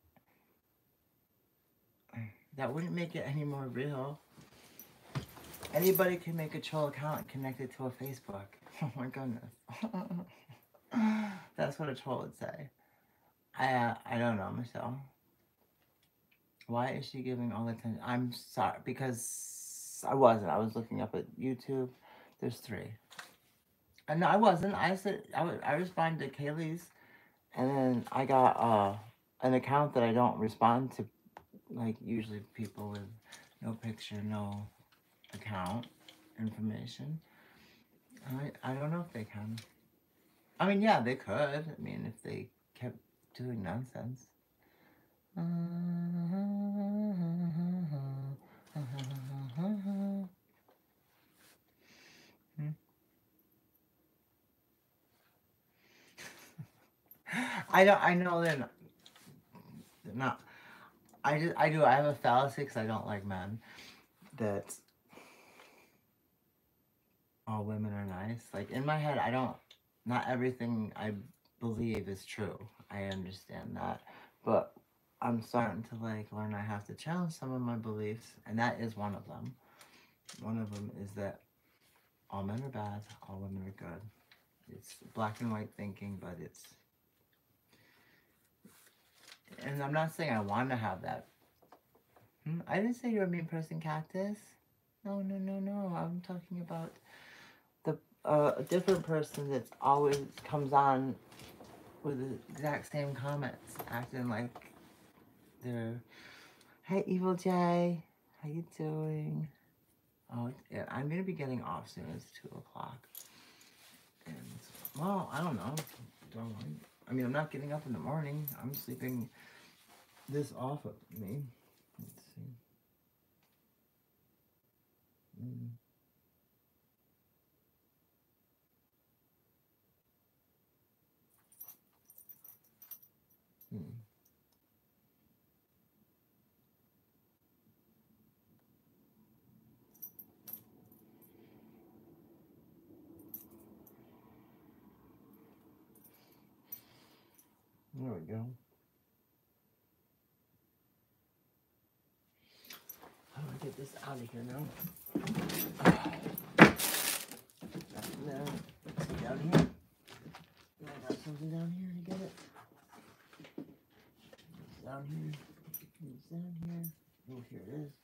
That wouldn't make it any more real. Anybody can make a troll account connected to a Facebook. Oh my goodness. That's what a troll would say. I don't know, Michelle. Why is she giving all the attention? I'm sorry, because I wasn't. I was looking up at YouTube. There's 3. No, I wasn't. I said I responded to Kaylee's, and then I got an account that I don't respond to, like usually people with no picture, no account information. I don't know if they can. I mean, yeah, they could. I mean, if they kept doing nonsense. I know they're not. They're not. I do. I have a fallacy because I don't like men. That all women are nice. Like in my head, I don't. Not everything I believe is true. I understand that, but I'm starting to like learn I have to challenge some of my beliefs, and that is one of them. One of them is that all men are bad, all women are good. It's black and white thinking, but it's. And I'm not saying I want to have that. I didn't say you're a mean person, Cactus. No, no, no, no. I'm talking about the a different person that always comes on with the exact same comments, acting like they're, "Hey, Evil Jay, how you doing?" Oh, yeah, I'm gonna be getting off soon. It's 2:00, and well, I don't know. I mean, I'm not getting up in the morning. I'm sleeping this off of me. Let's see. There we go. How do I get this out of here now? Down here. I got something down here to get it. It's down here. It's down here. Oh, here it is.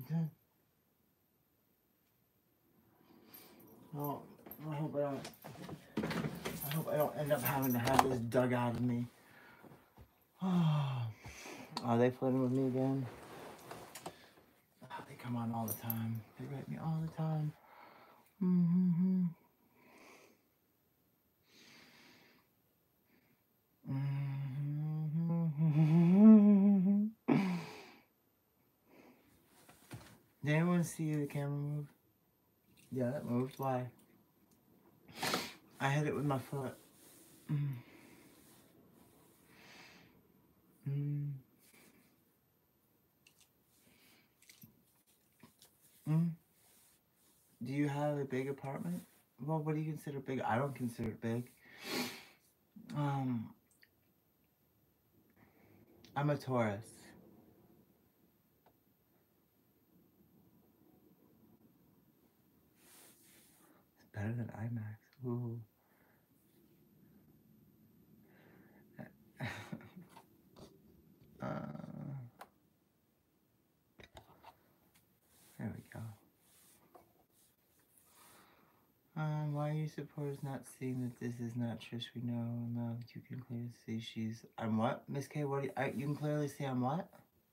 Well, I hope I don't end up having to have this dug out of me. Are they flirting with me again? They come on all the time. They write me all the time. Mm-hmm. Mm-hmm. Did anyone see the camera move? Yeah, that moved. Why? I hit it with my foot. Mm. Mm. Mm. Do you have a big apartment? Well, what do you consider big? I don't consider it big. I'm a Taurus. It's better than IMAX. Ooh. There we go. Why are you supporters not seeing that this is not Trish we know? No, you can clearly see she's... I'm what? Miss K, what are you... you can clearly see I'm what?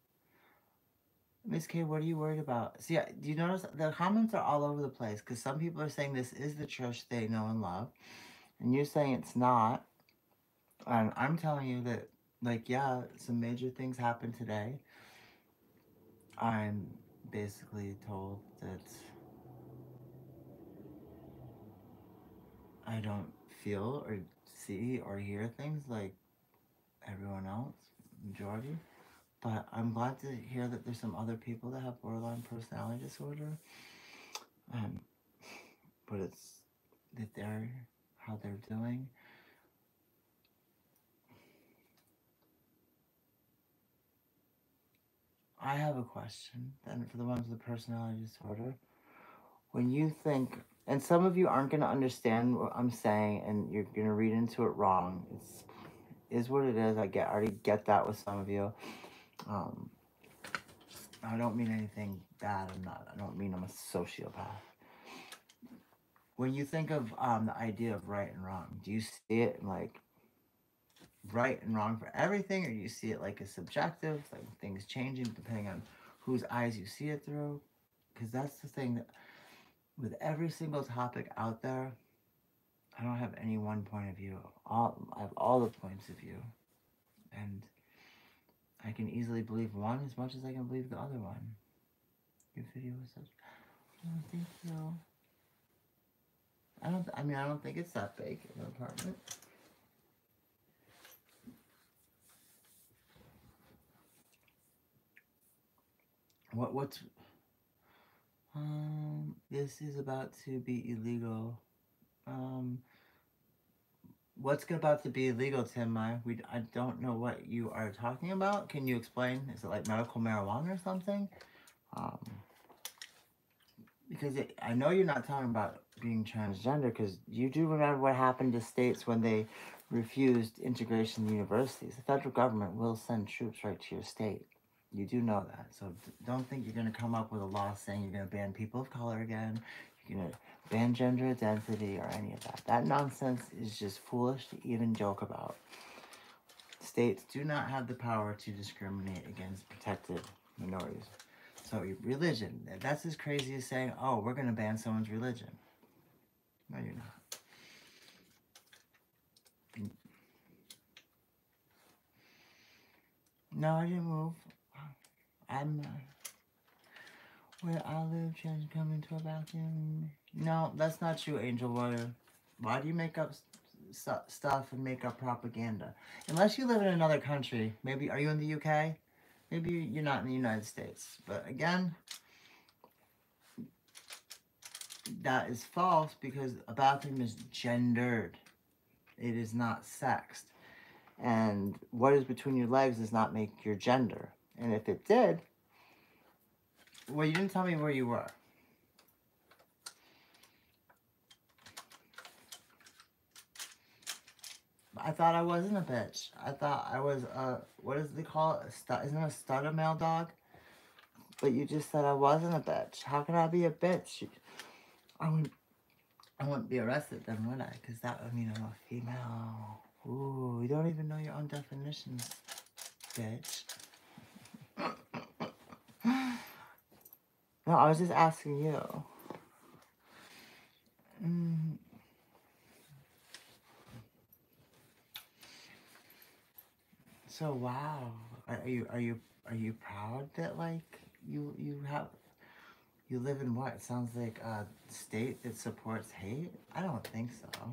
Miss K, what are you worried about? See, do you notice the comments are all over the place? Because some people are saying this is the Trish they know and love. And you're saying it's not. And I'm telling you that, like, yeah, some major things happened today. I'm basically told that I don't feel or see or hear things like everyone else, majority. But I'm glad to hear that there's some other people that have borderline personality disorder. But it's that they're how they're doing. I have a question then for the ones with the personality disorder. When you think, and some of you aren't going to understand what I'm saying, and you're going to read into it wrong. It's is what it is. I already get that with some of you. I don't mean anything bad. I don't mean I'm a sociopath. When you think of the idea of right and wrong, do you see it like right and wrong for everything, or do you see it like a subjective, like things changing depending on whose eyes you see it through? Because that's the thing that with every single topic out there, I don't have any one point of view. I have all the points of view, and I can easily believe one as much as I can believe the other one. Your video was such. Oh, thank you. I don't think it's that big of an apartment. What's this is about to be illegal. What's about to be illegal, Tim? I don't know what you are talking about. Can you explain? Is it like medical marijuana or something? Because I know you're not talking about being transgender, because you do remember what happened to states when they refused integration in universities. The federal government will send troops right to your state. You do know that. So don't think you're going to come up with a law saying you're going to ban people of color again. You're going to ban gender identity or any of that. That nonsense is just foolish to even joke about. States do not have the power to discriminate against protected minorities. So religion, that's as crazy as saying, oh, we're going to ban someone's religion. No, you're not. No, I didn't move. I'm where I live, change come into a vacuum. No, that's not true, Angel Warrior. Why do you make up stuff and make up propaganda? Unless you live in another country. Maybe, are you in the UK? Maybe you're not in the United States. But again, that is false because a bathroom is gendered. It is not sexed. And what is between your legs does not make your gender. And if it did, well, you didn't tell me where you were. I thought I wasn't a bitch. I thought I was a, what does they call it? Isn't it a stud a male dog? But you just said I wasn't a bitch. How can I be a bitch? I wouldn't be arrested then, would I? Because that would mean I'm a female. Ooh, you don't even know your own definitions, bitch. No, I was just asking you. Mm. So wow, are you proud that like you live in what? It sounds like a state that supports hate? I don't think so.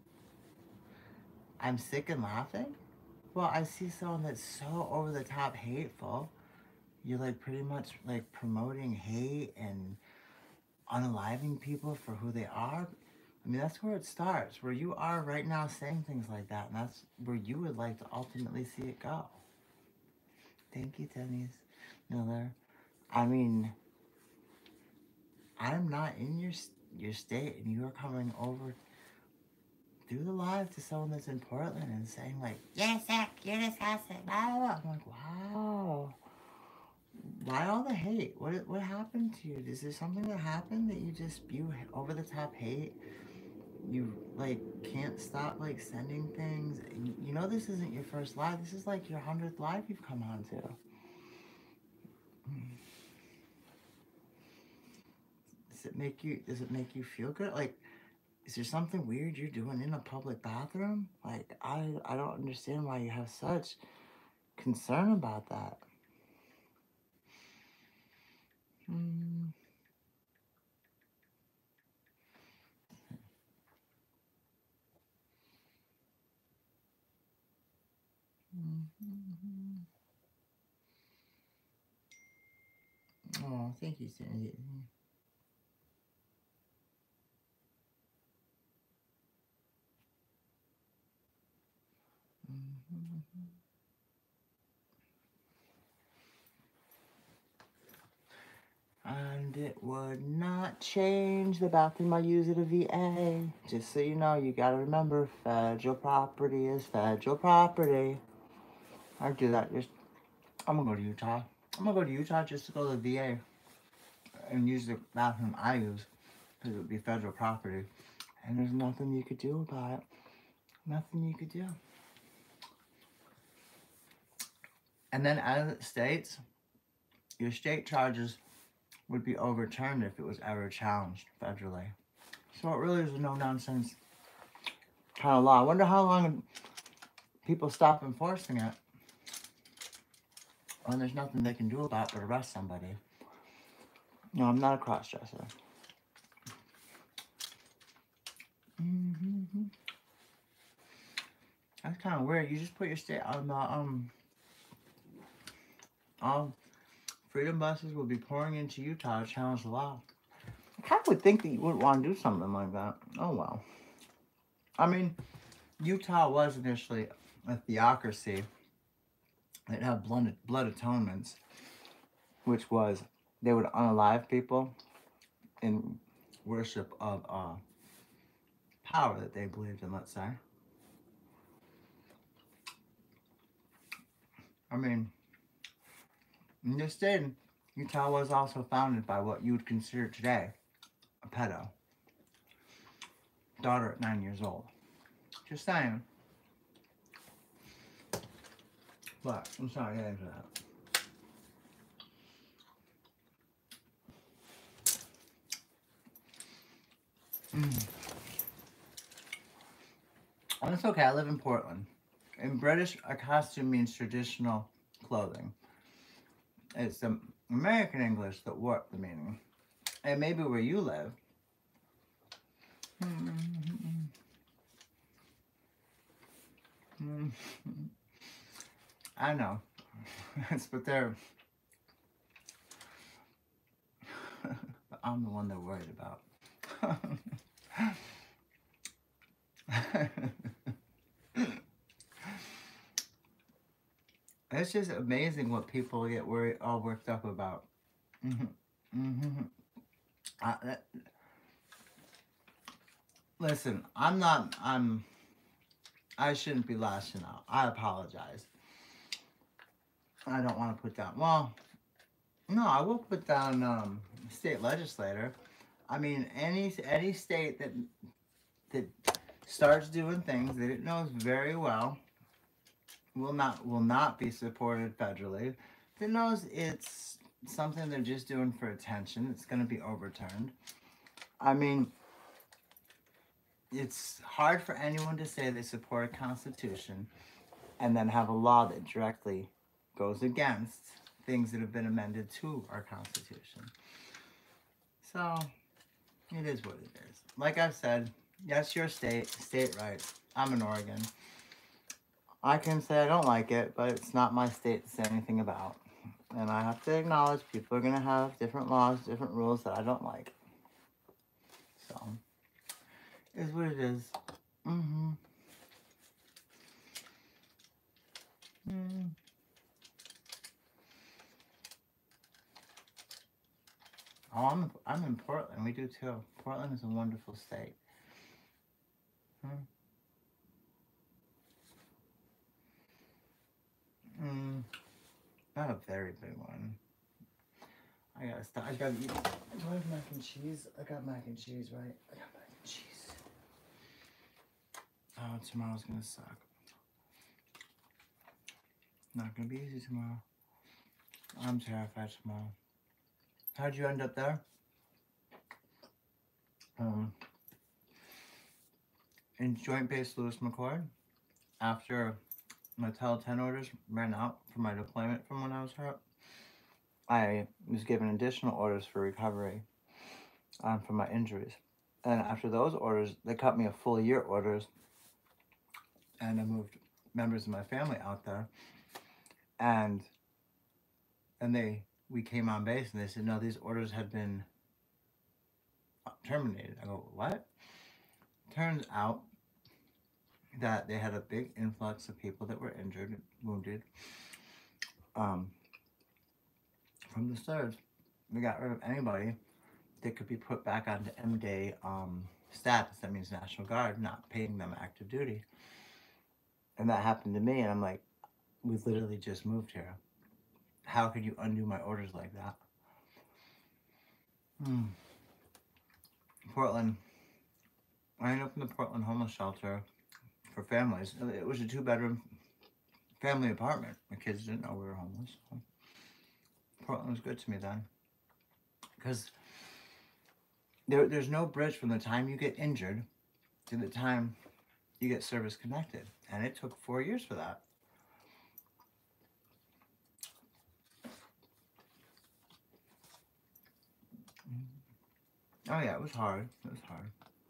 I'm sick and laughing? Well, I see someone that's so over the top hateful. You're like pretty much like promoting hate and unaliving people for who they are. I mean, that's where it starts, where you are right now saying things like that, and that's where you would like to ultimately see it go. Thank you, Denise Miller. I mean, I'm not in your state, and you are coming over through the live to someone that's in Portland and saying like, "You're sick, you're disgusting." Blah, blah, blah. I'm like, wow. Why all the hate? What happened to you? Is there something that happened that you just spew over the top hate? You like can't stop like sending things. You know this isn't your first live. This is like your 100th live you've come on to. Does it make you feel good? Like, is there something weird you're doing in a public bathroom? Like, I don't understand why you have such concern about that. Mm. Mm-hmm. Oh, thank you, Sandy. Mm-hmm. And it would not change the bathroom I use at a VA. Just so you know, you gotta remember, federal property is federal property. I do that. I'm gonna go to Utah. I'm gonna go to Utah just to go to the VA and use the bathroom I use because it would be federal property. And there's nothing you could do about it. Nothing you could do. And then as it states, your state charges would be overturned if it was ever challenged federally. So it really is a no-nonsense kind of law. I wonder how long people stop enforcing it when there's nothing they can do about it but arrest somebody. No, I'm not a cross-dresser. Mm-hmm. That's kind of weird. You just put your state on the freedom buses will be pouring into Utah to challenge the law. I kind of would think that you wouldn't want to do something like that. Oh well. I mean, Utah was initially a theocracy. It had blood atonements, which was they would unalive people in worship of power that they believed in. Let's say. I mean, in this state, Utah was also founded by what you would consider today a pedo. Daughter at 9 years old. Just saying. But I'm sorry to get into that. And it's okay, I live in Portland. In British, a costume means traditional clothing. It's the American English that warped the meaning. And maybe where you live. I know. But they're... I'm the one they're worried about. It's just amazing what people get all worked up about. Listen, I shouldn't be lashing out. I apologize. I don't want to put down. Well, No, I will put down state legislator. I mean, any state that starts doing things that it knows very well will not be supported federally. That knows it's something they're just doing for attention. It's going to be overturned. I mean, it's hard for anyone to say they support a constitution and then have a law that directly goes against things that have been amended to our constitution. So it is what it is. Like I've said, yes, your state rights. I'm in Oregon. I can say I don't like it, but it's not my state to say anything about. And I have to acknowledge people are going to have different laws, different rules that I don't like. So, it is what it is. Mm-hmm. Mm. Oh, I'm in Portland. We do too. Portland is a wonderful state. Hmm. Mm. Not a very big one. I gotta stop. I gotta eat. Do I have mac and cheese? I got mac and cheese, right? I got mac and cheese. Oh, tomorrow's gonna suck. Not gonna be easy tomorrow. I'm terrified tomorrow. How'd you end up there? Um, in Joint Base Lewis McChord, after my Title 10 orders ran out for my deployment from when I was hurt, I was given additional orders for recovery from my injuries. And after those orders, they cut me a full year orders, and I moved members of my family out there. And we came on base, and they said, no, these orders had been terminated. I go, what? Turns out that they had a big influx of people that were injured, wounded, um, from the surge. We got rid of anybody that could be put back onto M-Day status. That means National Guard, not paying them active duty. And that happened to me, and I'm like, we literally just moved here. How could you undo my orders like that? Hmm. Portland. I ended up in the Portland homeless shelter for families. It was a 2-bedroom family apartment. My kids didn't know we were homeless. So Portland was good to me then. Because there's no bridge from the time you get injured to the time you get service connected. And it took 4 years for that. Oh yeah, it was hard. It was hard.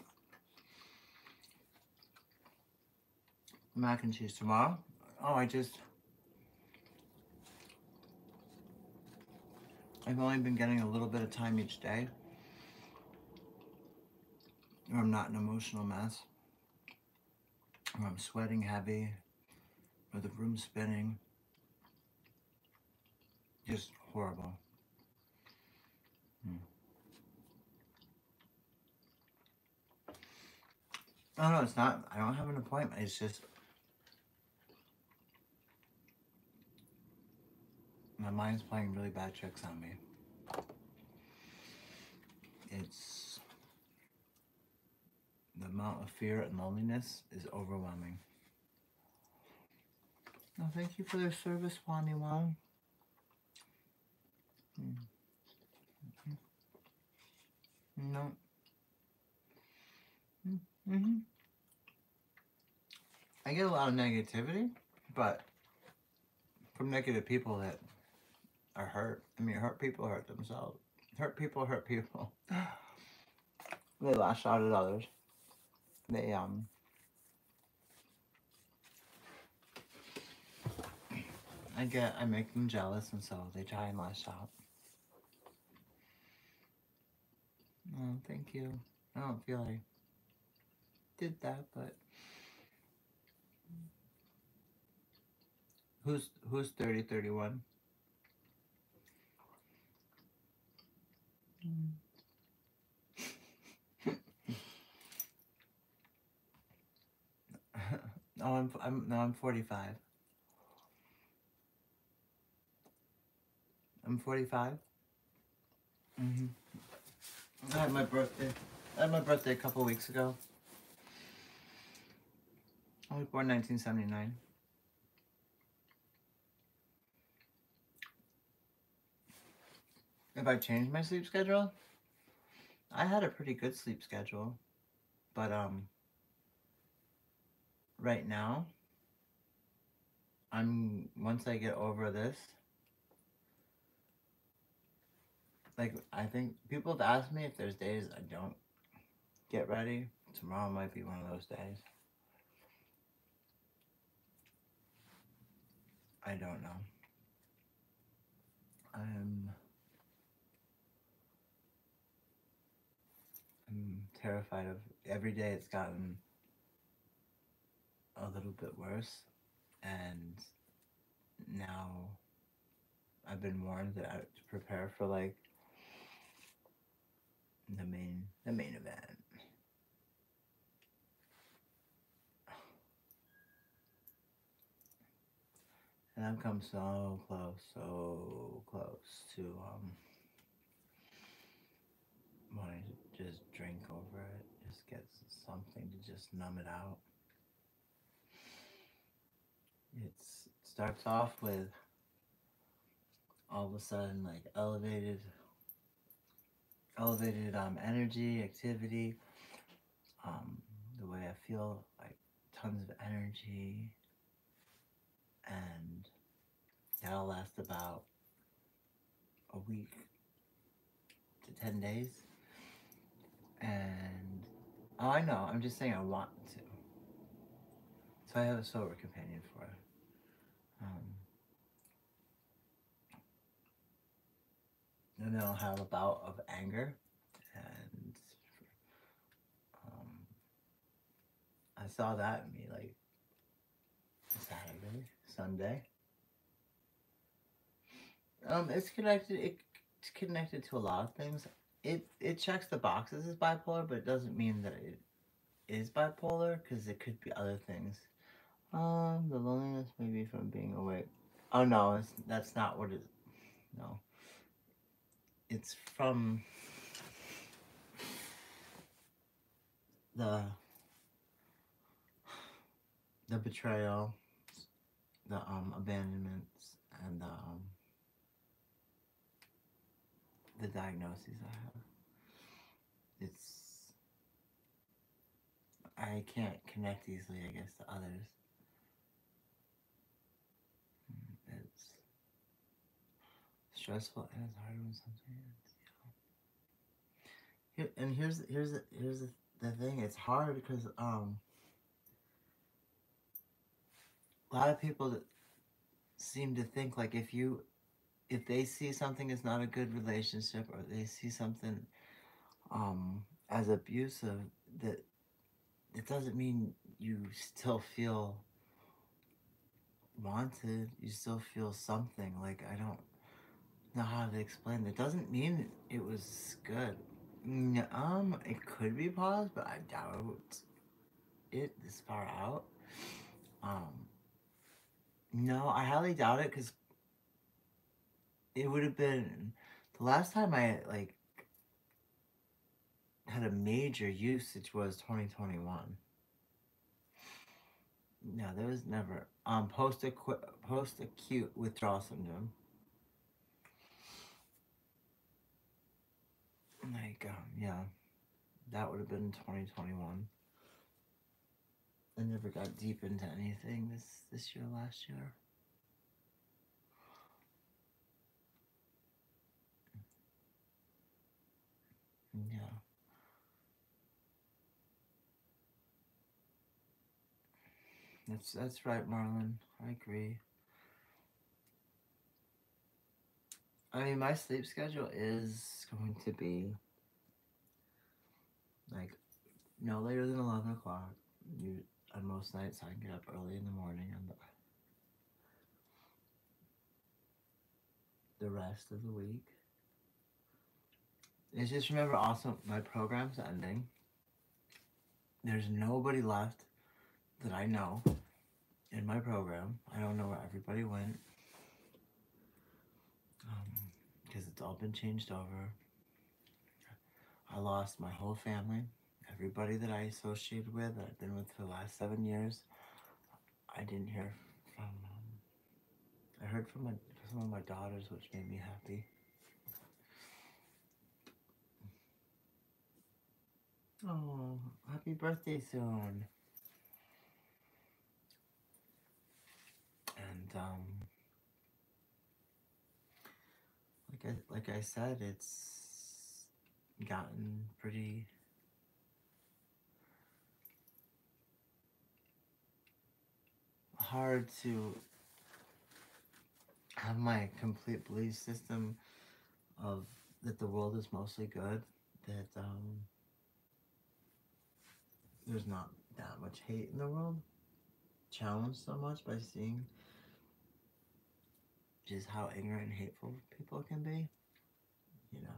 Mac and cheese tomorrow. Oh, I've only been getting a little bit of time each day. Or I'm not an emotional mess. Or I'm sweating heavy. Or the room's spinning. Just horrible. Hmm. Oh no, it's not. I don't have an appointment. It's just my mind's playing really bad tricks on me. It's the amount of fear and loneliness is overwhelming. Oh, thank you for your service, Wani Wan. No. Mm-hmm. I get a lot of negativity, but from negative people that are hurt. I mean, hurt people hurt themselves. Hurt people hurt people. They lash out at others. They I make them jealous, and so they try and lash out. Oh, thank you. I don't feel I did that, but who's 3031? Oh, I'm 45. I'm 45. Mm-hmm. I had my birthday. I had my birthday a couple weeks ago. I was born 1979. If I changed my sleep schedule, I had a pretty good sleep schedule. But right now, once I get over this, like, I think people have asked me if there's days I don't get ready. Tomorrow might be one of those days. I don't know. I'm terrified of every day. It's gotten a little bit worse, and now I've been warned that I have to prepare for like the main event. And I've come so close to wanting to just drink over it, just get something to just numb it out. It starts off with all of a sudden like elevated energy, activity, the way I feel, like tons of energy, and that'll last about a week to 10 days. And oh, I know, I'm just saying I want to. So I have a sober companion for it. And then I'll have a bout of anger, and I saw that in me like Saturday, Sunday. It's connected to a lot of things. It checks the boxes as bipolar, but it doesn't mean that it is bipolar, because it could be other things. The loneliness may be from being awake. Oh no, that's not what it. No, it's from the betrayal, the abandonments, and the diagnoses I have. I can't connect easily, I guess, to others. It's stressful and it's hard when something ends. And here's the thing. It's hard because a lot of people seem to think like if they see something as not a good relationship, or they see something as abusive, that it doesn't mean you still feel wanted. You still feel something. Like, I don't know how to explain. It doesn't mean it was good. It could be paused, but I doubt it this far out. No, I highly doubt it, because it would have been the last time I like had a major usage was 2021. No, there was never post-acute withdrawal syndrome. Like, yeah, that would have been 2021. I never got deep into anything this year, last year. Yeah. That's right, Marlon. I agree. I mean, my sleep schedule is going to be like no later than 11 o'clock. On most nights, I can get up early in the morning, and the rest of the week. It's just, remember also, my program's ending. There's nobody left that I know in my program. I don't know where everybody went. all been changed over. I lost my whole family. Everybody that I associated with, that I've been with for the last 7 years, I didn't hear from. I heard from some of my daughters, which made me happy. Oh, happy birthday soon. And like I said, it's gotten pretty hard to have my complete belief system of that the world is mostly good, that there's not that much hate in the world, challenged so much by seeing just how ignorant and hateful people can be, you know.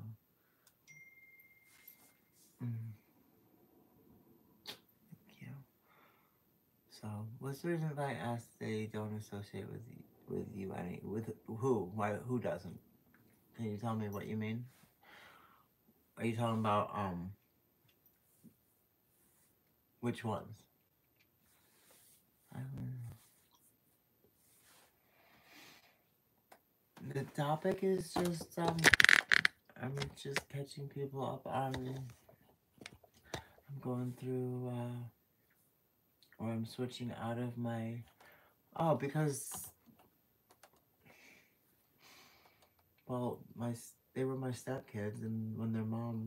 Thank you. So, what's the reason if I ask they don't associate with you any with who? Why? Who doesn't? Can you tell me what you mean? Are you talking about which ones? I don't know. The topic is just I'm just catching people up on. I'm going through or I'm switching out of my. Oh, because well, they were my stepkids, and when their mom.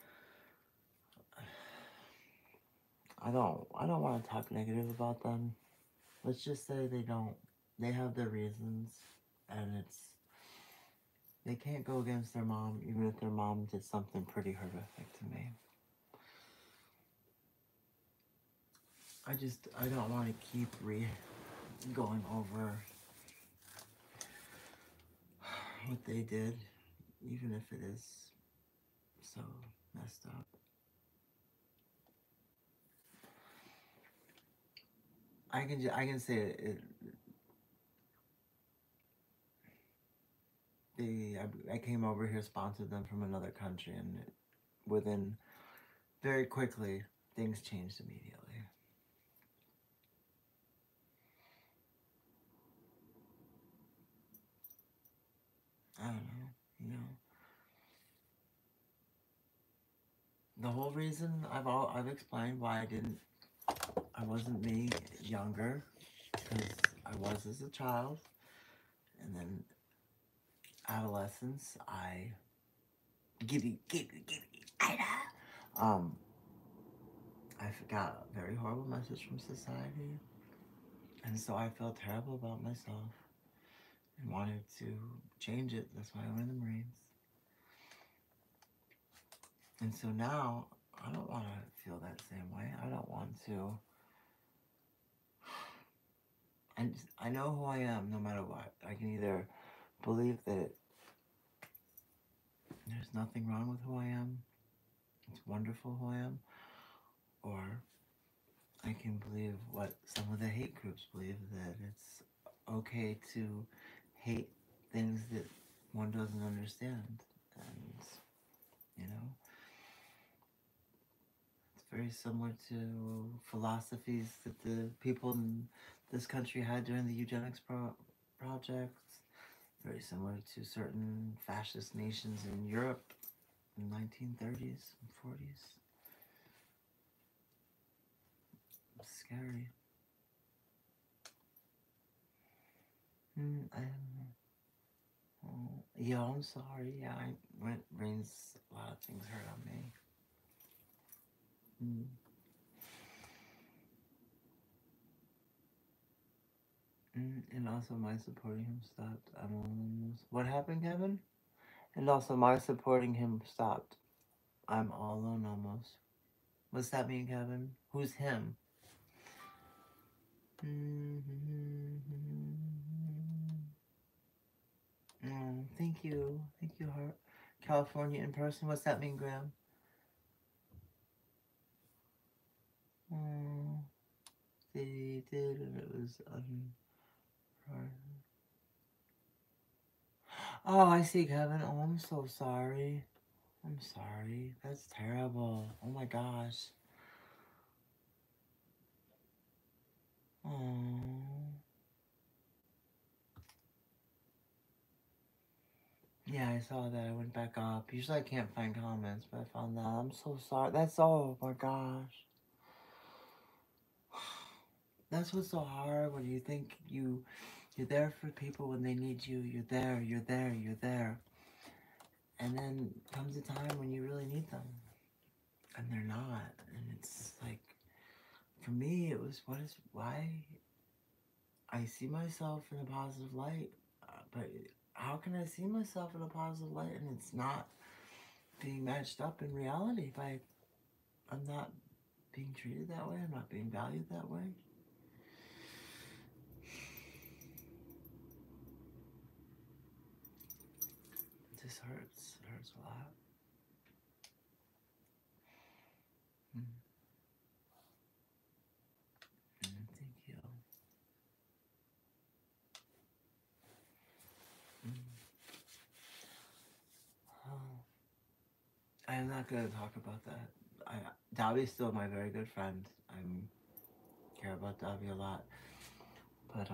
I don't want to talk negative about them. Let's just say they don't. They have their reasons, and they can't go against their mom, even if their mom did something pretty horrific to me. I don't want to keep going over what they did, even if it is so messed up. I can say it. I came over here, sponsored them from another country, and within very quickly things changed immediately. I don't know, you know. The whole reason I've explained why I wasn't me younger, because I was as a child, and then adolescence I um I got a very horrible message from society, and so I felt terrible about myself and wanted to change it. That's why I went in the Marines. And so now I don't want to feel that same way. I don't want to. I know who I am no matter what. I can either believe that there's nothing wrong with who I am, it's wonderful who I am, or I can believe what some of the hate groups believe, that it's okay to hate things that one doesn't understand. And, you know, it's very similar to philosophies that the people in this country had during the eugenics project. Very similar to certain fascist nations in Europe in the 1930s and 40s. It's scary. Yeah, I'm sorry. Yeah, rains, a lot of things hurt on me. And also my supporting him stopped. I'm almost. What happened, Kevin? And also my supporting him stopped. I'm all alone almost. What's that mean, Kevin? Who's him? Thank you. Thank you, Heart. California in person. What's that mean, Graham? They did, and it was Oh, I see, Kevin. Oh, I'm so sorry. I'm sorry. That's terrible. Oh my gosh. Oh. Yeah, I saw that. I went back up. Usually I can't find comments, but I found that. I'm so sorry. That's oh my gosh. That's what's so hard when you think you're there for people when they need you. You're there, you're there, you're there. And then comes a time when you really need them. And they're not. And it's like for me it was why I see myself in a positive light. But how can I see myself in a positive light and it's not being matched up in reality by I'm not being treated that way, I'm not being valued that way. It just hurts. It hurts a lot. Thank you. Oh, I am not going to talk about that. Dobby's still my very good friend. I care about Dobby a lot. But,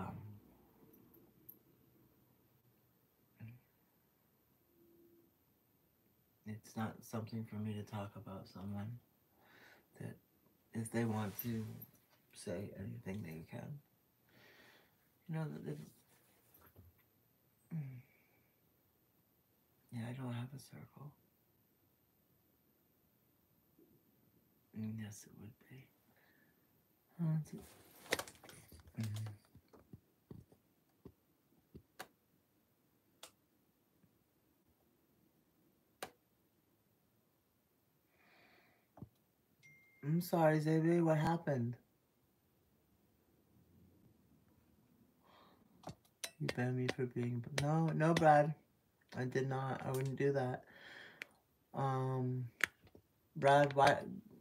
it's not something for me to talk about someone that if they want to say anything they can. You know, yeah, I don't have a circle. Yes, it would be. I'm sorry, Xavier, what happened? You banned me for being... No, Brad. I did not. I wouldn't do that. Brad, why...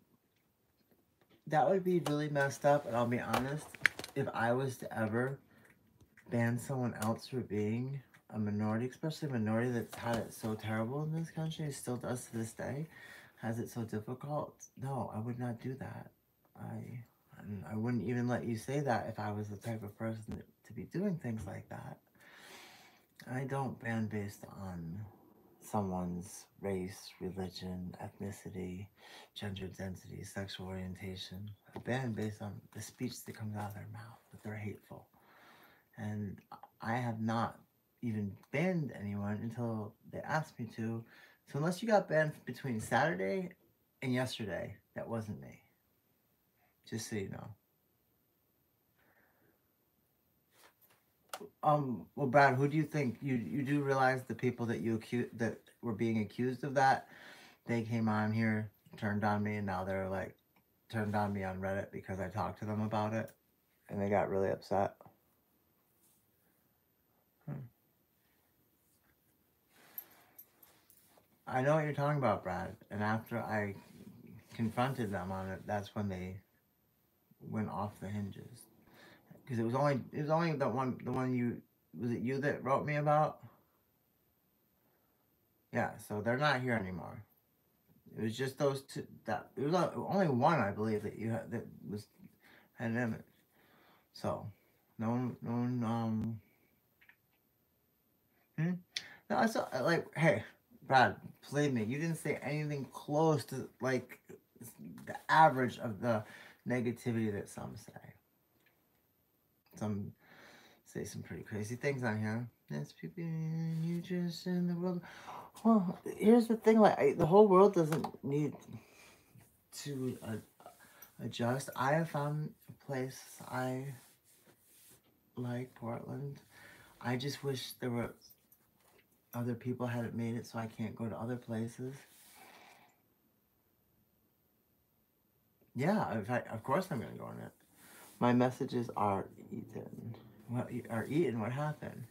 That would be really messed up, and I'll be honest. If I was to ever ban someone else for being a minority, especially a minority that's had it so terrible in this country, still does to this day, has it so difficult, no, I would not do that. I wouldn't even let you say that if I was the type of person to be doing things like that. I don't ban based on someone's race, religion, ethnicity, gender identity, sexual orientation. I ban based on the speech that comes out of their mouth, that they're hateful. And I have not even banned anyone until they asked me to. So unless you got banned between Saturday and yesterday, that wasn't me. Just so you know. Well, Brad, who do you think you do realize the people that that were being accused of that? They came on here, turned on me, and now they're like turned on me on Reddit because I talked to them about it, and they got really upset. I know what you're talking about, Brad. And after I confronted them on it, that's when they went off the hinges. Because it was only the one you was it you that wrote me about? Yeah, so they're not here anymore. It was just those two. That it was only one, I believe, that you had that was had an image. So, no one. Hmm? No, I saw like, hey, Brad, believe me, you didn't say anything close to like the average of the negativity that some say. Some say some pretty crazy things on here. There's people you just in the world. Well, here's the thing: like the whole world doesn't need to adjust. I have found a place I like, Portland. I just wish there were other people hadn't made it, so I can't go to other places. Yeah, in fact, of course I'm gonna go on it. My messages are eaten. What are eaten? What happened?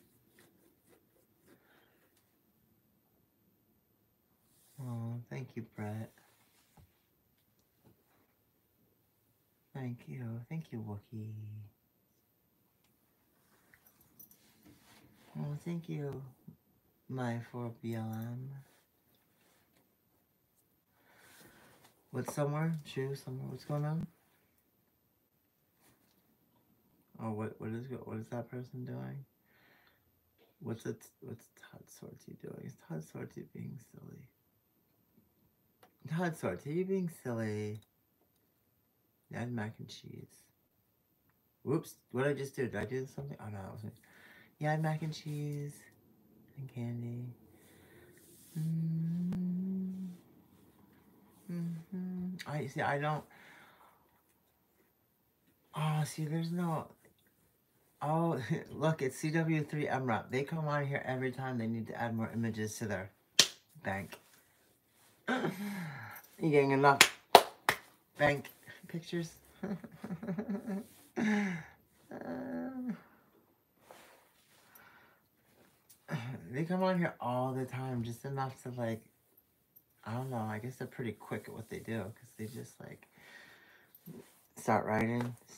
Oh, thank you, Brett. Thank you, Wookie. Oh, thank you. My for BLM. What's somewhere? Choose somewhere. What's going on? Oh, what is that person doing? What's Todd Sorty doing? Is Todd Sorty being silly? Todd Sorty, you being silly? Add mac and cheese. Whoops! What did I just do? Did I do something? Oh no, that wasn't. Yeah, add mac and cheese and candy. I see. I don't. Oh, see, there's no. Oh, look, it's CW3 MRAP. They come on here every time they need to add more images to their bank. You getting enough bank pictures? They come on here all the time, just enough to like, I don't know, I guess they're pretty quick at what they do, because they just like, start writing,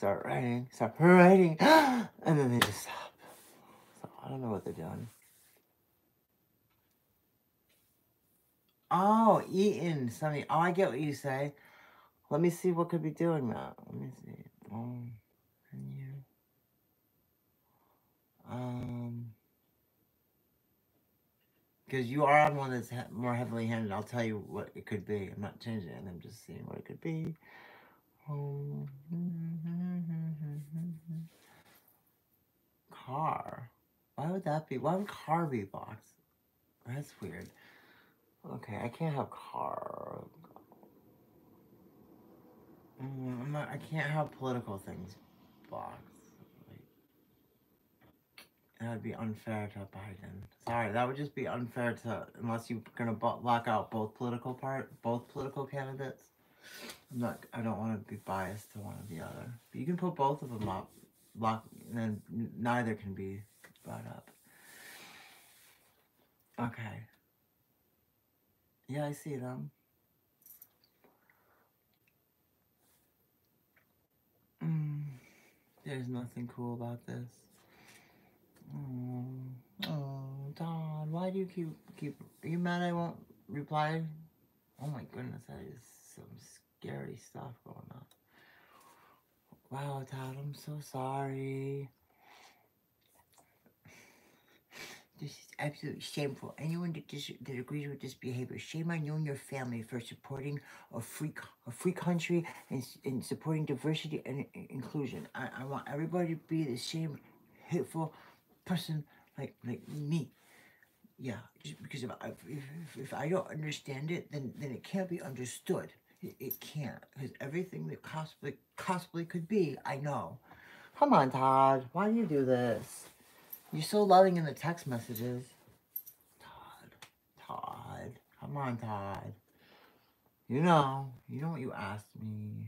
and then they just stop. So I don't know what they're doing. Oh, eating, Sonny. Oh, I get what you say. Let me see what could be doing that. Let me see. Menu. Because you are on one that's more heavily handed. I'll tell you what it could be. I'm not changing it. I'm just seeing what it could be. Car. Why would that be? Why would car be box? That's weird. Okay, I can't have car. I can't have political things box. That would be unfair to Biden. Sorry, that would just be unfair to, unless you're gonna block out both political candidates. I don't want to be biased to one or the other. But you can put both of them up, and then neither can be brought up. Okay. Yeah, I see them. There's nothing cool about this. Oh, Don, why do you keep? Are you mad I won't reply? Oh my goodness, that is some scary stuff going on. Wow, Todd, I'm so sorry. This is absolutely shameful. Anyone that agrees with this behavior, shame on you and your family for supporting a free country and supporting diversity and inclusion. I want everybody to be the same hateful person like me. Yeah, just because if I don't understand it, then it can't be understood. It can't, because everything that possibly could be, I know. Come on, Todd. Why do you do this? You're so loving in the text messages. Todd. Come on, Todd. You know what you asked me.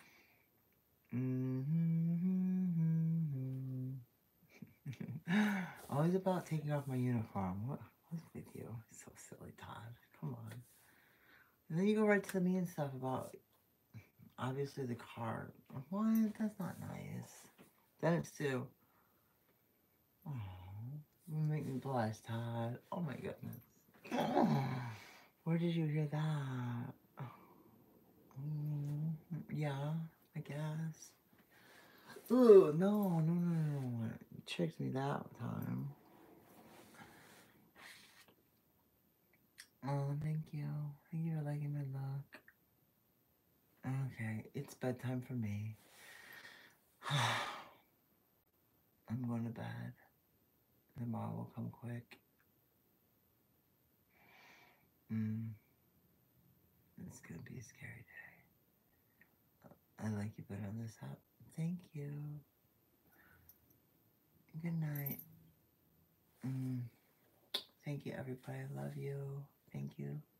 Always about taking off my uniform. What's with you? So silly, Todd. Come on. And then you go right to the mean stuff about, obviously, the car. What? That's not nice. Then it's too. Oh, you make me blush, Todd. Oh my goodness. Where did you hear that? Yeah, I guess. Ooh, no. You tricked me that time. Oh, thank you. Thank you for liking my look. Okay, it's bedtime for me. I'm going to bed. Tomorrow will come quick. It's gonna be a scary day. I like you better on this app. Thank you. Good night. Thank you, everybody. I love you. Thank you.